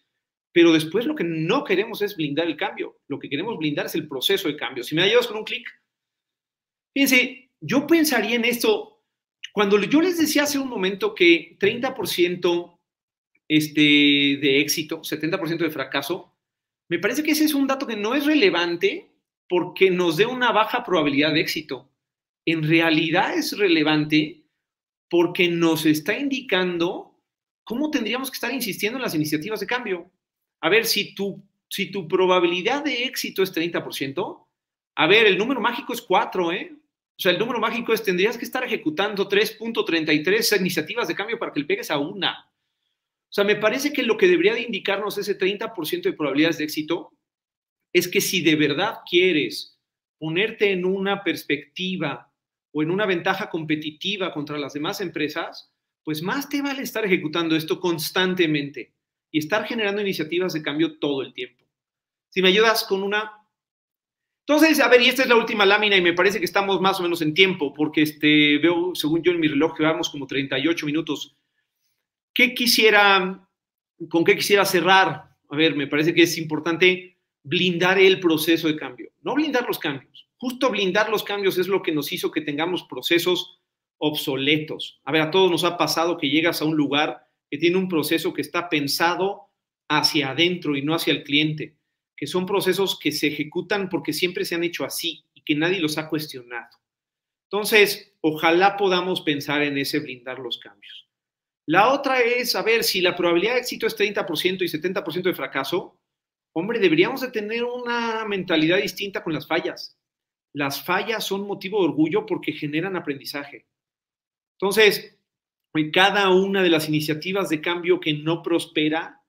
pero después lo que no queremos es blindar el cambio. Lo que queremos blindar es el proceso de cambio. Si me ayudas con un clic. Fíjense, yo pensaría en esto. Cuando yo les decía hace un momento que treinta por ciento este, de éxito, setenta por ciento de fracaso, me parece que ese es un dato que no es relevante porque nos dé una baja probabilidad de éxito. En realidad es relevante porque nos está indicando cómo tendríamos que estar insistiendo en las iniciativas de cambio. A ver, si tu, si tu probabilidad de éxito es treinta por ciento, a ver, el número mágico es cuatro, ¿eh? O sea, el número mágico es, tendrías que estar ejecutando tres punto treinta y tres iniciativas de cambio para que le pegues a una. O sea, me parece que lo que debería de indicarnos ese treinta por ciento de probabilidades de éxito es que si de verdad quieres ponerte en una perspectiva o en una ventaja competitiva contra las demás empresas, pues más te vale estar ejecutando esto constantemente y estar generando iniciativas de cambio todo el tiempo. Si me ayudas con una... Entonces, a ver, y esta es la última lámina y me parece que estamos más o menos en tiempo, porque este, veo, según yo en mi reloj, que vamos como treinta y ocho minutos. ¿Qué quisiera, con qué quisiera cerrar? A ver, me parece que es importante blindar el proceso de cambio, no blindar los cambios. Justo blindar los cambios es lo que nos hizo que tengamos procesos obsoletos. A ver, a todos nos ha pasado que llegas a un lugar que tiene un proceso que está pensado hacia adentro y no hacia el cliente, que son procesos que se ejecutan porque siempre se han hecho así y que nadie los ha cuestionado. Entonces, ojalá podamos pensar en ese blindar los cambios. La otra es, a ver, si la probabilidad de éxito es treinta por ciento y setenta por ciento de fracaso, hombre, deberíamos de tener una mentalidad distinta con las fallas. Las fallas son motivo de orgullo porque generan aprendizaje. Entonces, cada una de las iniciativas de cambio que no prospera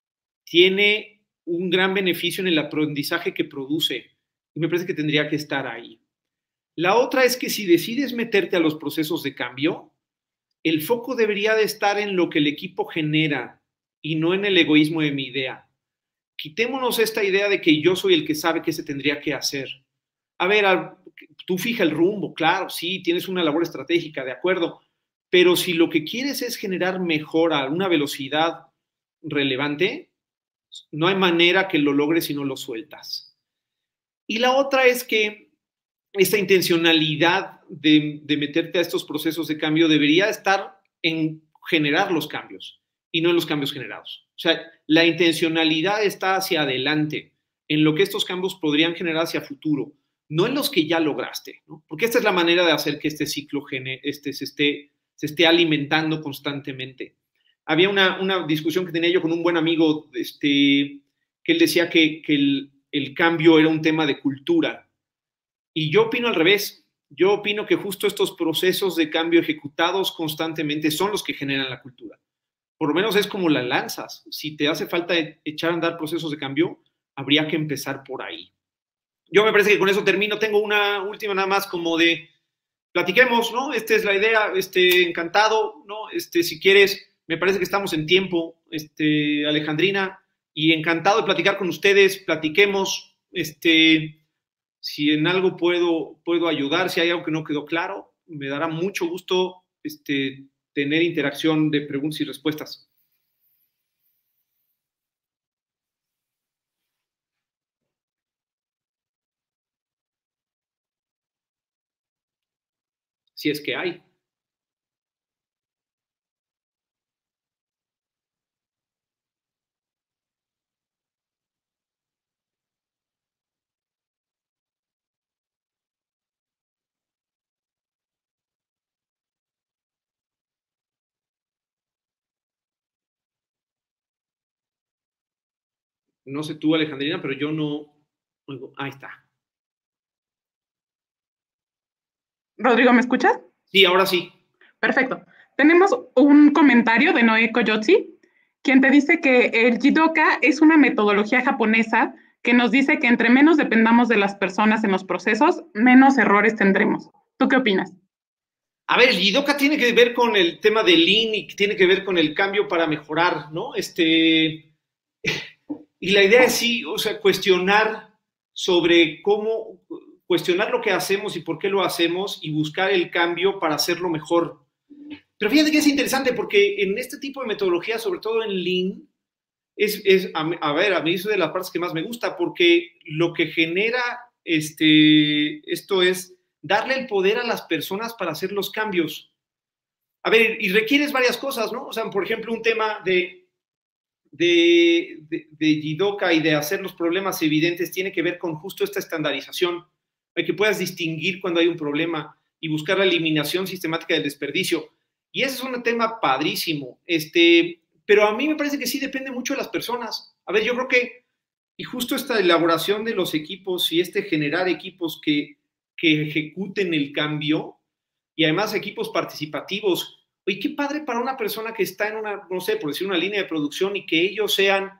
tiene un gran beneficio en el aprendizaje que produce. Y me parece que tendría que estar ahí. La otra es que si decides meterte a los procesos de cambio, el foco debería de estar en lo que el equipo genera y no en el egoísmo de mi idea. Quitémonos esta idea de que yo soy el que sabe qué se tendría que hacer. A ver, tú fija el rumbo, claro, sí, tienes una labor estratégica, de acuerdo, pero si lo que quieres es generar mejora a una velocidad relevante, no hay manera que lo logres si no lo sueltas. Y la otra es que esta intencionalidad de, de meterte a estos procesos de cambio debería estar en generar los cambios y no en los cambios generados. O sea, la intencionalidad está hacia adelante, en lo que estos cambios podrían generar hacia futuro, no en los que ya lograste, ¿no? Porque esta es la manera de hacer que este ciclo gene, este, se, esté, se esté alimentando constantemente. Había una, una discusión que tenía yo con un buen amigo, este, que él decía que, que el, el cambio era un tema de cultura. Y yo opino al revés. Yo opino que justo estos procesos de cambio ejecutados constantemente son los que generan la cultura. Por lo menos es como la lanzas. Si te hace falta echar a andar procesos de cambio, habría que empezar por ahí. Yo me parece que con eso termino. Tengo una última nada más como de platiquemos, ¿no? Esta es la idea. Este, encantado, ¿no? Este, si quieres, me parece que estamos en tiempo, este, Alejandrina, y encantado de platicar con ustedes. Platiquemos, este, si en algo puedo, puedo ayudar, si hay algo que no quedó claro, me dará mucho gusto, este, tener interacción de preguntas y respuestas. Si es que hay. No sé tú, Alejandrina, pero yo no... Ahí está. Rodrigo, ¿me escuchas? Sí, ahora sí. Perfecto. Tenemos un comentario de Noé Koyotsi, quien te dice que el Jidoka es una metodología japonesa que nos dice que entre menos dependamos de las personas en los procesos, menos errores tendremos. ¿Tú qué opinas? A ver, el Jidoka tiene que ver con el tema de Lean y tiene que ver con el cambio para mejorar, ¿no? Este... Y la idea es sí, o sea, cuestionar sobre cómo, cuestionar lo que hacemos y por qué lo hacemos y buscar el cambio para hacerlo mejor. Pero fíjate que es interesante porque en este tipo de metodología, sobre todo en Lean, es, es a, a ver, a mí es de las partes que más me gusta, porque lo que genera este, esto es darle el poder a las personas para hacer los cambios. A ver, y requieres varias cosas, ¿no? O sea, por ejemplo, un tema de, de, de, de Jidoka y de hacer los problemas evidentes tiene que ver con justo esta estandarización, de que puedas distinguir cuando hay un problema y buscar la eliminación sistemática del desperdicio. Y ese es un tema padrísimo, este, pero a mí me parece que sí depende mucho de las personas. A ver, yo creo que, y justo esta elaboración de los equipos y este generar equipos que, que ejecuten el cambio, y además equipos participativos. Oye, qué padre para una persona que está en una, no sé, por decir una línea de producción y que ellos sean,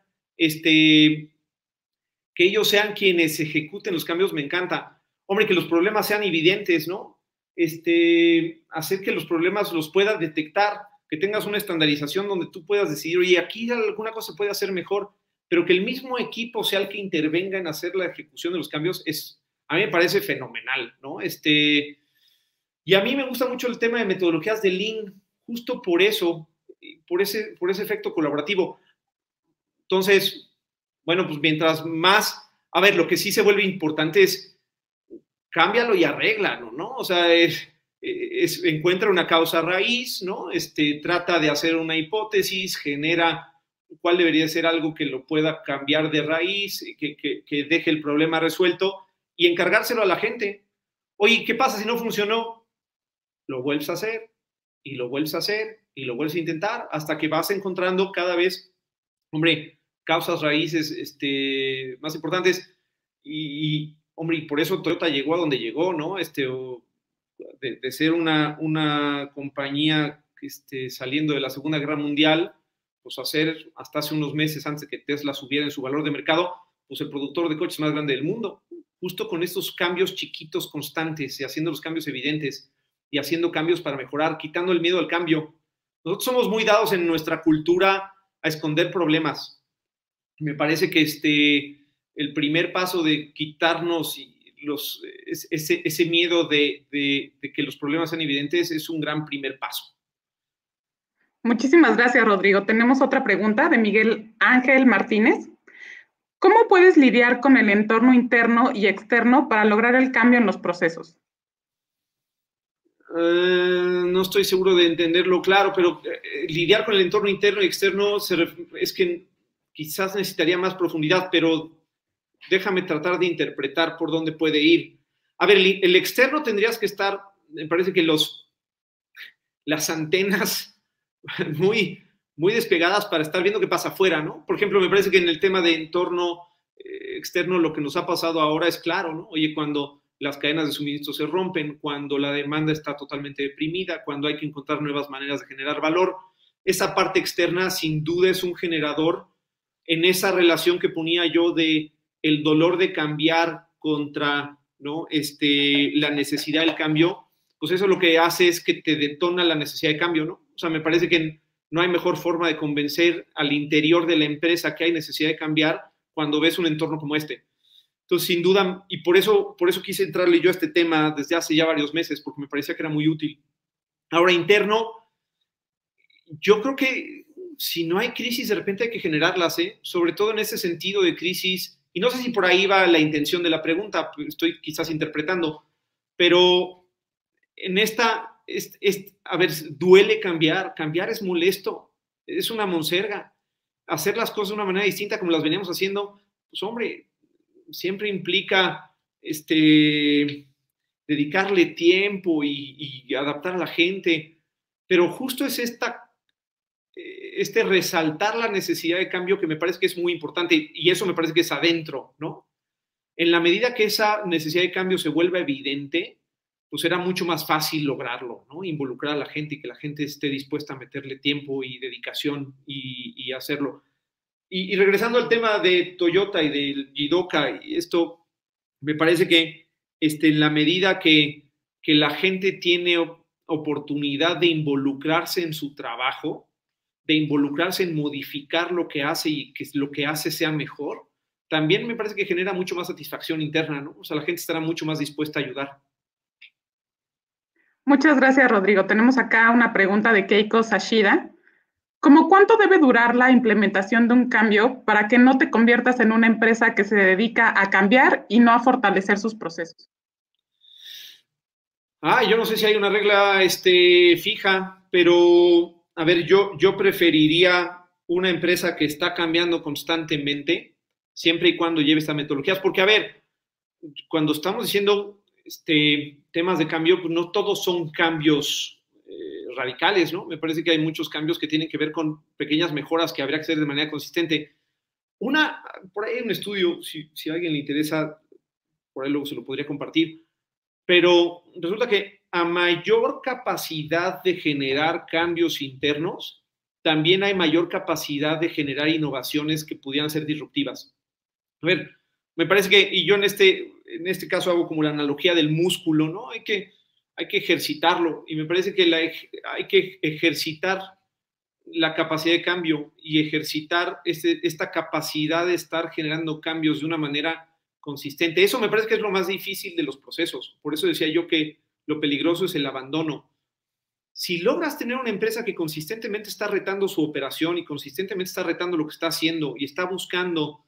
este, que ellos sean quienes ejecuten los cambios, me encanta. Hombre, que los problemas sean evidentes, ¿no? Este, hacer que los problemas los puedas detectar, que tengas una estandarización donde tú puedas decidir, oye, aquí alguna cosa puede hacer mejor, pero que el mismo equipo sea el que intervenga en hacer la ejecución de los cambios, es, a mí me parece fenomenal, ¿no? Este... Y a mí me gusta mucho el tema de metodologías de Lean, justo por eso, por ese, por ese efecto colaborativo. Entonces, bueno, pues mientras más, a ver, lo que sí se vuelve importante es cámbialo y arréglalo, ¿no? O sea, es, es, encuentra una causa raíz, ¿no? Este, trata de hacer una hipótesis, genera cuál debería ser algo que lo pueda cambiar de raíz, que, que, que deje el problema resuelto y encargárselo a la gente. Oye, ¿qué pasa si no funcionó? Lo vuelves a hacer y lo vuelves a hacer y lo vuelves a intentar hasta que vas encontrando cada vez, hombre, causas raíces este, más importantes y, y, hombre, y por eso Toyota llegó a donde llegó, ¿no? Este, de, de ser una, una compañía este, saliendo de la Segunda Guerra Mundial, pues hacer hasta hace unos meses antes de que Tesla subiera en su valor de mercado, pues el productor de coches más grande del mundo, justo con estos cambios chiquitos constantes y haciendo los cambios evidentes y haciendo cambios para mejorar, quitando el miedo al cambio. Nosotros somos muy dados en nuestra cultura a esconder problemas. Me parece que este, el primer paso de quitarnos los, ese, ese miedo de, de, de que los problemas sean evidentes es un gran primer paso. Muchísimas gracias, Rodrigo. Tenemos otra pregunta de Miguel Ángel Martínez. ¿Cómo puedes lidiar con el entorno interno y externo para lograr el cambio en los procesos? Uh, no estoy seguro de entenderlo claro, pero eh, lidiar con el entorno interno y externo se es que quizás necesitaría más profundidad, pero déjame tratar de interpretar por dónde puede ir. A ver, el, el externo tendrías que estar, me parece que los, las antenas muy, muy despegadas para estar viendo qué pasa afuera, ¿no? Por ejemplo, me parece que en el tema de entorno eh, externo lo que nos ha pasado ahora es claro, ¿no? Oye, cuando las cadenas de suministro se rompen, cuando la demanda está totalmente deprimida, cuando hay que encontrar nuevas maneras de generar valor. Esa parte externa sin duda es un generador en esa relación que ponía yo de el dolor de cambiar contra, ¿no? este, la necesidad del cambio, pues eso lo que hace es que te detona la necesidad de cambio, ¿no? O sea, me parece que no hay mejor forma de convencer al interior de la empresa que hay necesidad de cambiar cuando ves un entorno como este. Entonces, sin duda, y por eso, por eso quise entrarle yo a este tema desde hace ya varios meses, porque me parecía que era muy útil. Ahora, interno, yo creo que si no hay crisis, de repente hay que generarlas, ¿eh? Sobre todo en ese sentido de crisis, y no sé si por ahí va la intención de la pregunta, estoy quizás interpretando, pero en esta, es, es, a ver, duele cambiar, cambiar es molesto, es una monserga, hacer las cosas de una manera distinta como las veníamos haciendo, pues hombre, siempre implica este, dedicarle tiempo y, y adaptar a la gente, pero justo es esta, este resaltar la necesidad de cambio que me parece que es muy importante y eso me parece que es adentro, ¿no? En la medida que esa necesidad de cambio se vuelva evidente, pues será mucho más fácil lograrlo, ¿no? Involucrar a la gente y que la gente esté dispuesta a meterle tiempo y dedicación y, y hacerlo. Y, y regresando al tema de Toyota y del Jidoka, y esto me parece que este, en la medida que, que la gente tiene oportunidad de involucrarse en su trabajo, de involucrarse en modificar lo que hace y que lo que hace sea mejor, también me parece que genera mucho más satisfacción interna, ¿no? O sea, la gente estará mucho más dispuesta a ayudar. Muchas gracias, Rodrigo. Tenemos acá una pregunta de Keiko Sashida. ¿Cómo cuánto debe durar la implementación de un cambio para que no te conviertas en una empresa que se dedica a cambiar y no a fortalecer sus procesos? Ah, yo no sé si hay una regla este, fija, pero a ver, yo, yo preferiría una empresa que está cambiando constantemente, siempre y cuando lleve estas metodologías, porque a ver, cuando estamos diciendo este, temas de cambio, pues no todos son cambios eh, radicales, ¿no? Me parece que hay muchos cambios que tienen que ver con pequeñas mejoras que habría que hacer de manera consistente. Una, por ahí hay un estudio, si, si a alguien le interesa, por ahí luego se lo podría compartir, pero resulta que a mayor capacidad de generar cambios internos, también hay mayor capacidad de generar innovaciones que pudieran ser disruptivas. A ver, me parece que, y yo en este, en este caso hago como la analogía del músculo, ¿no? Hay que, hay que ejercitarlo, y me parece que la, hay que ejercitar la capacidad de cambio y ejercitar este, esta capacidad de estar generando cambios de una manera consistente. Eso me parece que es lo más difícil de los procesos. Por eso decía yo que lo peligroso es el abandono. Si logras tener una empresa que consistentemente está retando su operación y consistentemente está retando lo que está haciendo y está buscando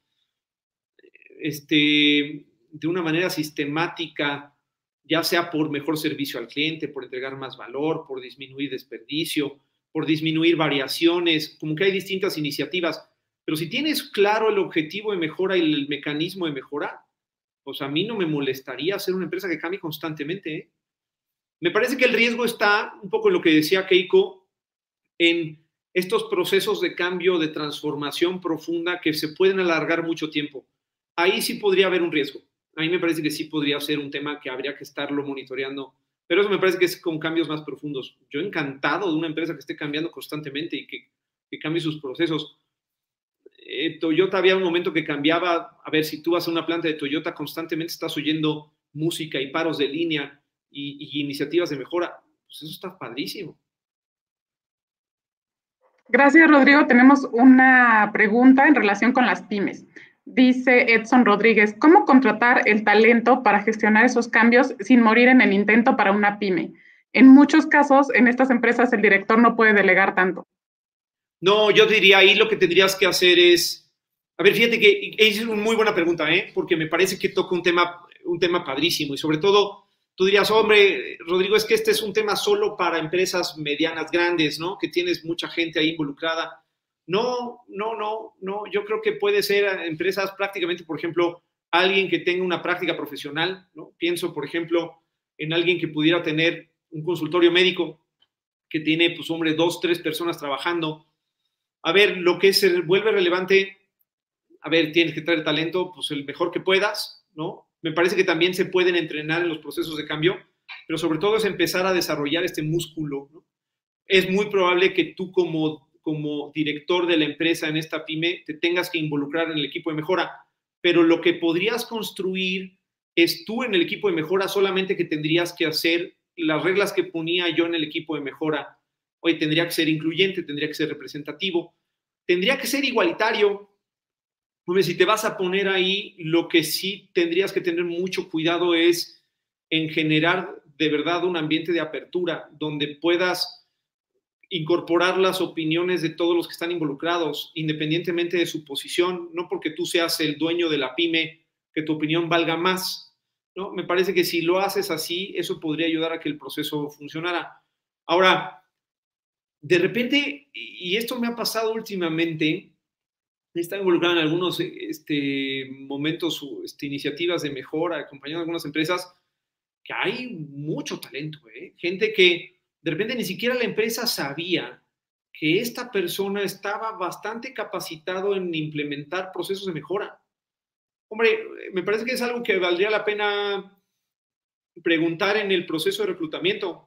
este, de una manera sistemática, ya sea por mejor servicio al cliente, por entregar más valor, por disminuir desperdicio, por disminuir variaciones, como que hay distintas iniciativas. Pero si tienes claro el objetivo de mejora y el mecanismo de mejora, pues a mí no me molestaría ser una empresa que cambie constantemente, ¿eh? Me parece que el riesgo está un poco en lo que decía Keiko, en estos procesos de cambio, de transformación profunda que se pueden alargar mucho tiempo. Ahí sí podría haber un riesgo. A mí me parece que sí podría ser un tema que habría que estarlo monitoreando, pero eso me parece que es con cambios más profundos. Yo encantado de una empresa que esté cambiando constantemente y que, que cambie sus procesos. Eh, Toyota había un momento que cambiaba, a ver, si tú vas a una planta de Toyota, constantemente estás oyendo música y paros de línea y, y iniciativas de mejora. Pues eso está padrísimo. Gracias, Rodrigo. Tenemos una pregunta en relación con las pymes. Dice Edson Rodríguez, ¿cómo contratar el talento para gestionar esos cambios sin morir en el intento para una pyme? En muchos casos, en estas empresas, el director no puede delegar tanto. No, yo diría ahí lo que tendrías que hacer es, a ver, fíjate que es una muy buena pregunta, ¿eh? Porque me parece que toca un tema, un tema padrísimo y sobre todo tú dirías, hombre, Rodrigo, es que este es un tema solo para empresas medianas, grandes, ¿no? Que tienes mucha gente ahí involucrada. No, no, no, no. Yo creo que puede ser empresas prácticamente, por ejemplo, alguien que tenga una práctica profesional, ¿no? Pienso, por ejemplo, en alguien que pudiera tener un consultorio médico que tiene, pues, hombre, dos, tres personas trabajando. A ver, lo que se vuelve relevante, a ver, tienes que traer talento, pues el mejor que puedas, ¿no? Me parece que también se pueden entrenar en los procesos de cambio, pero sobre todo es empezar a desarrollar este músculo, ¿no? Es muy probable que tú como, como director de la empresa en esta pyme te tengas que involucrar en el equipo de mejora, pero lo que podrías construir es tú en el equipo de mejora, solamente que tendrías que hacer las reglas que ponía yo en el equipo de mejora. Oye, tendría que ser incluyente, tendría que ser representativo, tendría que ser igualitario. Hombre, si te vas a poner ahí, lo que sí tendrías que tener mucho cuidado es en generar de verdad un ambiente de apertura donde puedas incorporar las opiniones de todos los que están involucrados, independientemente de su posición, no porque tú seas el dueño de la pyme, que tu opinión valga más, ¿no? Me parece que si lo haces así, eso podría ayudar a que el proceso funcionara. Ahora, de repente, y esto me ha pasado últimamente, está involucrado en algunos este, momentos, este, iniciativas de mejora, acompañando a algunas empresas, que hay mucho talento, ¿eh? Gente que de repente ni siquiera la empresa sabía que esta persona estaba bastante capacitado en implementar procesos de mejora. Hombre, me parece que es algo que valdría la pena preguntar en el proceso de reclutamiento.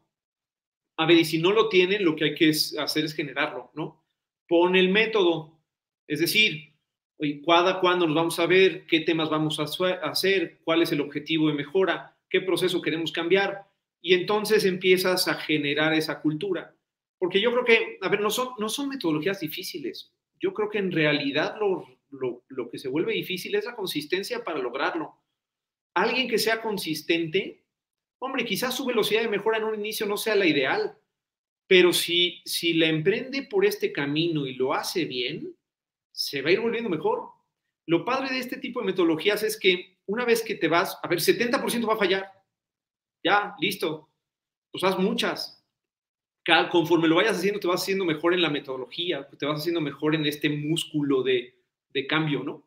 A ver, y si no lo tienen, lo que hay que hacer es generarlo, ¿no? Pon el método. Es decir, ¿cada cuándo nos vamos a ver? ¿Qué temas vamos a hacer? ¿Cuál es el objetivo de mejora? ¿Qué proceso queremos cambiar? Y entonces empiezas a generar esa cultura. Porque yo creo que, a ver, no son, no son metodologías difíciles. Yo creo que en realidad lo, lo, lo que se vuelve difícil es la consistencia para lograrlo. Alguien que sea consistente, hombre, quizás su velocidad de mejora en un inicio no sea la ideal, pero si, si la emprende por este camino y lo hace bien, se va a ir volviendo mejor. Lo padre de este tipo de metodologías es que una vez que te vas, a ver, setenta por ciento va a fallar. Ya, listo. Pues haz muchas. Cada, conforme lo vayas haciendo, te vas haciendo mejor en la metodología, te vas haciendo mejor en este músculo de, de cambio, ¿no?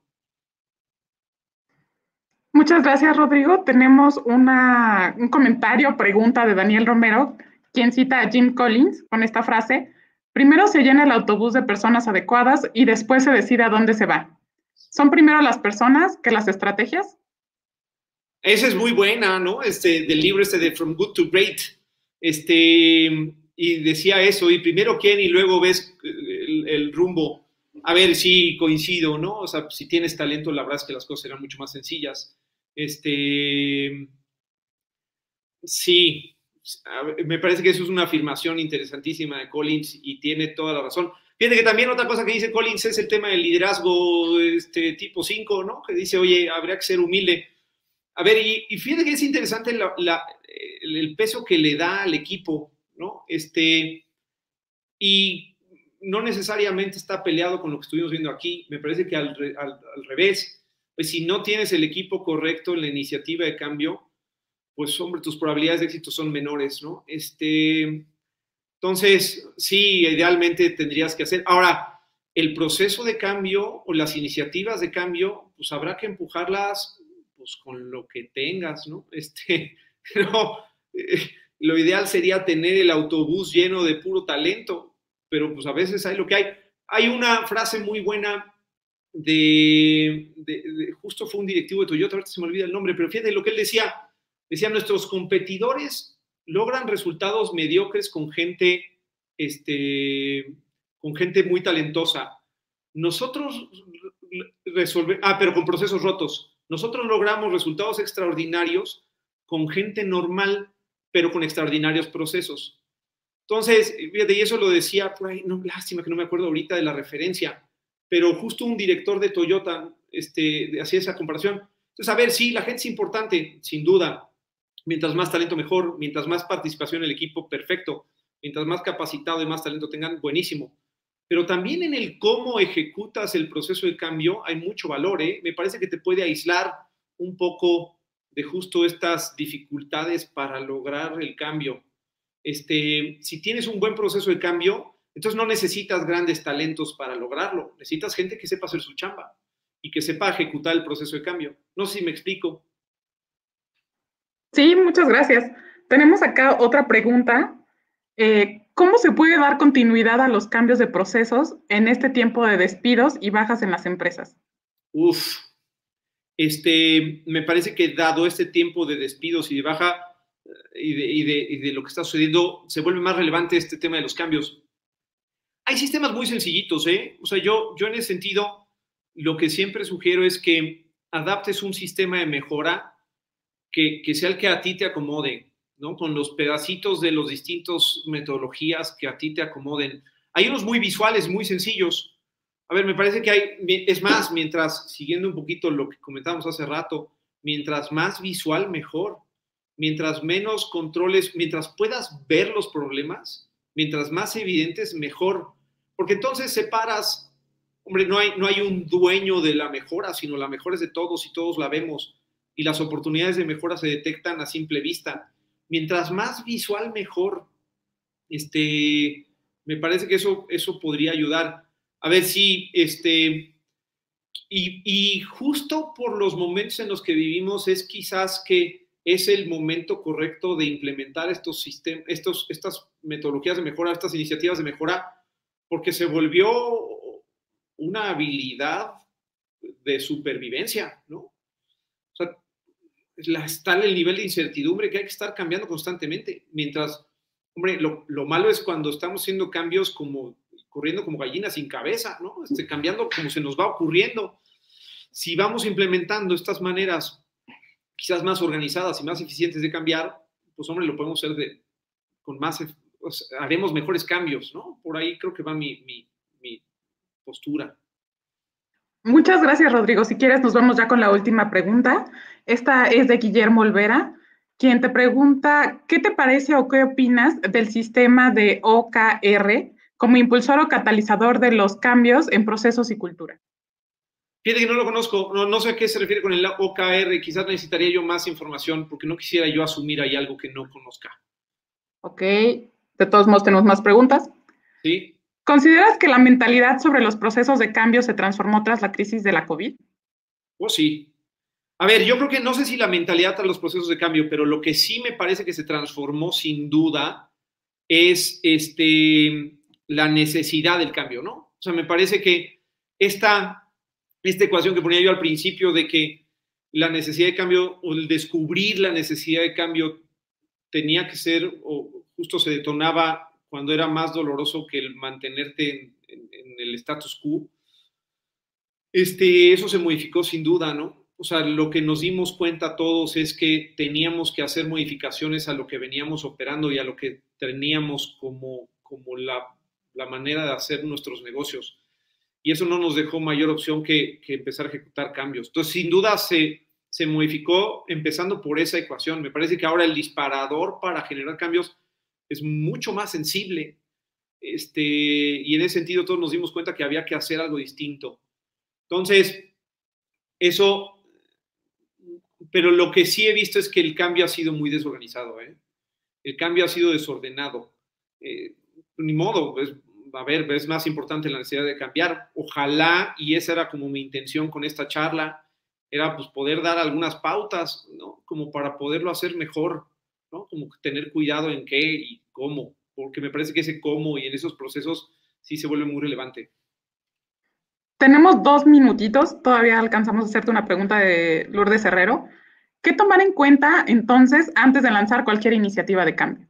Muchas gracias, Rodrigo. Tenemos una, un comentario, pregunta de Daniel Romero, quien cita a Jim Collins con esta frase: primero se llena el autobús de personas adecuadas y después se decide a dónde se va. ¿Son primero las personas que las estrategias? Esa es muy buena, ¿no? Este, del libro este de From Good to Great. Este, y decía eso, y primero quién y luego ves el, el rumbo. A ver, sí, coincido, ¿no? O sea, si tienes talento, la verdad es que las cosas serán mucho más sencillas. Este, sí, me parece que eso es una afirmación interesantísima de Collins y tiene toda la razón. Fíjate que también otra cosa que dice Collins es el tema del liderazgo este, tipo cinco, ¿no? Que dice, oye, habría que ser humilde. A ver, y, y fíjate que es interesante la, la, el peso que le da al equipo, ¿no? Este, y no necesariamente está peleado con lo que estuvimos viendo aquí. Me parece que al, al, al revés, pues si no tienes el equipo correcto en la iniciativa de cambio, pues, hombre, tus probabilidades de éxito son menores, ¿no? Este, entonces, sí, idealmente tendrías que hacer. Ahora, el proceso de cambio o las iniciativas de cambio, pues habrá que empujarlas pues, con lo que tengas, ¿no? Este, no, eh, lo ideal sería tener el autobús lleno de puro talento, pero pues a veces hay lo que hay. Hay una frase muy buena de, de, de justo fue un directivo de Toyota, ahorita se me olvida el nombre, pero fíjate lo que él decía, decía, nuestros competidores logran resultados mediocres con gente, este, con gente muy talentosa. Nosotros resolvemos, ah, pero con procesos rotos. Nosotros logramos resultados extraordinarios con gente normal, pero con extraordinarios procesos. Entonces, fíjate, y eso lo decía por ahí, no, lástima que no me acuerdo ahorita de la referencia, pero justo un director de Toyota este, hacía esa comparación. Entonces, a ver, sí, la gente es importante, sin duda. Mientras más talento, mejor. Mientras más participación en el equipo, perfecto. Mientras más capacitado y más talento tengan, buenísimo. Pero también en el cómo ejecutas el proceso de cambio hay mucho valor, ¿eh? Me parece que te puede aislar un poco de justo estas dificultades para lograr el cambio. Este, si tienes un buen proceso de cambio, entonces no necesitas grandes talentos para lograrlo. Necesitas gente que sepa hacer su chamba y que sepa ejecutar el proceso de cambio. No sé si me explico. Sí, muchas gracias. Tenemos acá otra pregunta. Eh, ¿Cómo se puede dar continuidad a los cambios de procesos en este tiempo de despidos y bajas en las empresas? Uf, este, me parece que dado este tiempo de despidos y de baja y de, y, de, y de lo que está sucediendo, se vuelve más relevante este tema de los cambios. Hay sistemas muy sencillitos, ¿eh? O sea, yo, yo en ese sentido, lo que siempre sugiero es que adaptes un sistema de mejora que, que sea el que a ti te acomode, ¿no? Con los pedacitos de las distintas metodologías que a ti te acomoden. Hay unos muy visuales, muy sencillos. A ver, me parece que hay, es más, mientras, siguiendo un poquito lo que comentábamos hace rato, mientras más visual, mejor. Mientras menos controles, mientras puedas ver los problemas, mientras más evidentes, mejor. Porque entonces separas, hombre, no hay, no hay un dueño de la mejora, sino la mejora es de todos y todos la vemos. Y las oportunidades de mejora se detectan a simple vista. Mientras más visual, mejor. Este, me parece que eso, eso podría ayudar. A ver si, este, y, y justo por los momentos en los que vivimos es quizás que es el momento correcto de implementar estos sistemas, estos, estas metodologías de mejora, estas iniciativas de mejora, porque se volvió una habilidad de supervivencia, ¿no? O sea, está el nivel de incertidumbre que hay que estar cambiando constantemente. Mientras, hombre, lo, lo malo es cuando estamos haciendo cambios como, corriendo como gallinas sin cabeza, ¿no? Este, cambiando como se nos va ocurriendo. Si vamos implementando estas maneras quizás más organizadas y más eficientes de cambiar, pues, hombre, lo podemos hacer de, con más, pues, haremos mejores cambios, ¿no? Por ahí creo que va mi, mi, mi postura. Muchas gracias, Rodrigo. Si quieres, nos vamos ya con la última pregunta. Esta es de Guillermo Olvera, quien te pregunta, ¿qué te parece o qué opinas del sistema de O K R como impulsor o catalizador de los cambios en procesos y cultura? Fíjate que no lo conozco, no, no sé a qué se refiere con el O K R, quizás necesitaría yo más información porque no quisiera yo asumir ahí algo que no conozca. Ok, de todos modos tenemos más preguntas. ¿Sí? ¿Consideras que la mentalidad sobre los procesos de cambio se transformó tras la crisis de la COVID? Oh, sí. A ver, yo creo que no sé si la mentalidad tras los procesos de cambio, pero lo que sí me parece que se transformó sin duda es este, la necesidad del cambio, ¿no? O sea, me parece que esta, esta ecuación que ponía yo al principio de que la necesidad de cambio o el descubrir la necesidad de cambio tenía que ser o justo se detonaba cuando era más doloroso que el mantenerte en, en, en el status quo. Este, eso se modificó sin duda, ¿no? O sea, lo que nos dimos cuenta todos es que teníamos que hacer modificaciones a lo que veníamos operando y a lo que teníamos como, como la, la manera de hacer nuestros negocios. Y eso no nos dejó mayor opción que, que empezar a ejecutar cambios. Entonces, sin duda, se, se modificó empezando por esa ecuación. Me parece que ahora el disparador para generar cambios es mucho más sensible. Este, y en ese sentido, todos nos dimos cuenta que había que hacer algo distinto. Entonces, eso... Pero lo que sí he visto es que el cambio ha sido muy desorganizado, ¿eh? El cambio ha sido desordenado. Eh, ni modo, es, a ver, es más importante la necesidad de cambiar. Ojalá, y esa era como mi intención con esta charla, era pues poder dar algunas pautas, ¿no? Como para poderlo hacer mejor, ¿no? Como tener cuidado en qué y cómo, porque me parece que ese cómo y en esos procesos sí se vuelve muy relevante. Tenemos dos minutitos, todavía alcanzamos a hacerte una pregunta de Lourdes Herrero. ¿Qué tomar en cuenta entonces antes de lanzar cualquier iniciativa de cambio?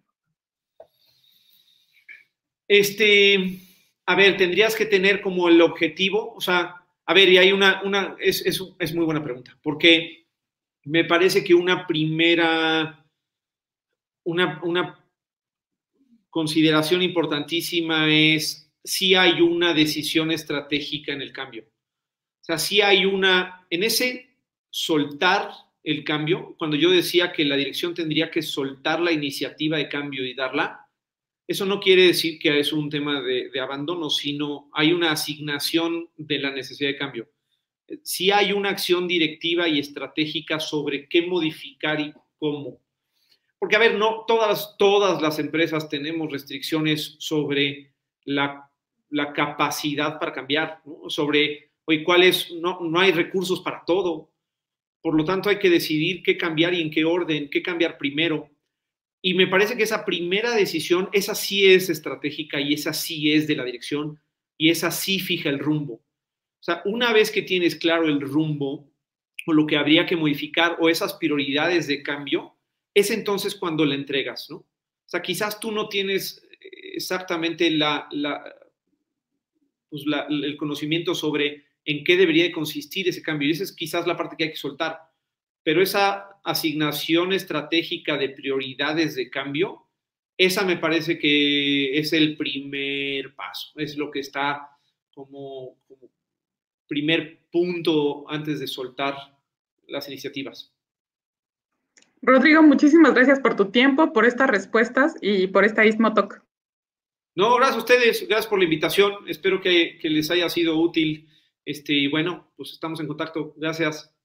Este, a ver, tendrías que tener como el objetivo, o sea, a ver, y hay una, una es, es, es muy buena pregunta, porque me parece que una primera, una, una consideración importantísima es si hay una decisión estratégica en el cambio. O sea, si hay una, en ese soltar el cambio, cuando yo decía que la dirección tendría que soltar la iniciativa de cambio y darla, eso no quiere decir que es un tema de, de abandono, sino hay una asignación de la necesidad de cambio. Si hay una acción directiva y estratégica sobre qué modificar y cómo. Porque, a ver, no todas, todas las empresas tenemos restricciones sobre la la capacidad para cambiar, ¿no? Sobre, oye, ¿cuáles? No, no hay recursos para todo. Por lo tanto, hay que decidir qué cambiar y en qué orden, qué cambiar primero. Y me parece que esa primera decisión, esa sí es estratégica y esa sí es de la dirección y esa sí fija el rumbo. O sea, una vez que tienes claro el rumbo o lo que habría que modificar o esas prioridades de cambio, es entonces cuando la entregas, ¿no? O sea, quizás tú no tienes exactamente la... la Pues la, el conocimiento sobre en qué debería de consistir ese cambio. Y esa es quizás la parte que hay que soltar. Pero esa asignación estratégica de prioridades de cambio, esa me parece que es el primer paso. Es lo que está como, como primer punto antes de soltar las iniciativas. Rodrigo, muchísimas gracias por tu tiempo, por estas respuestas y por esta ISMO Talk. No, gracias a ustedes, gracias por la invitación, espero que, que les haya sido útil, este, y bueno, pues estamos en contacto, gracias.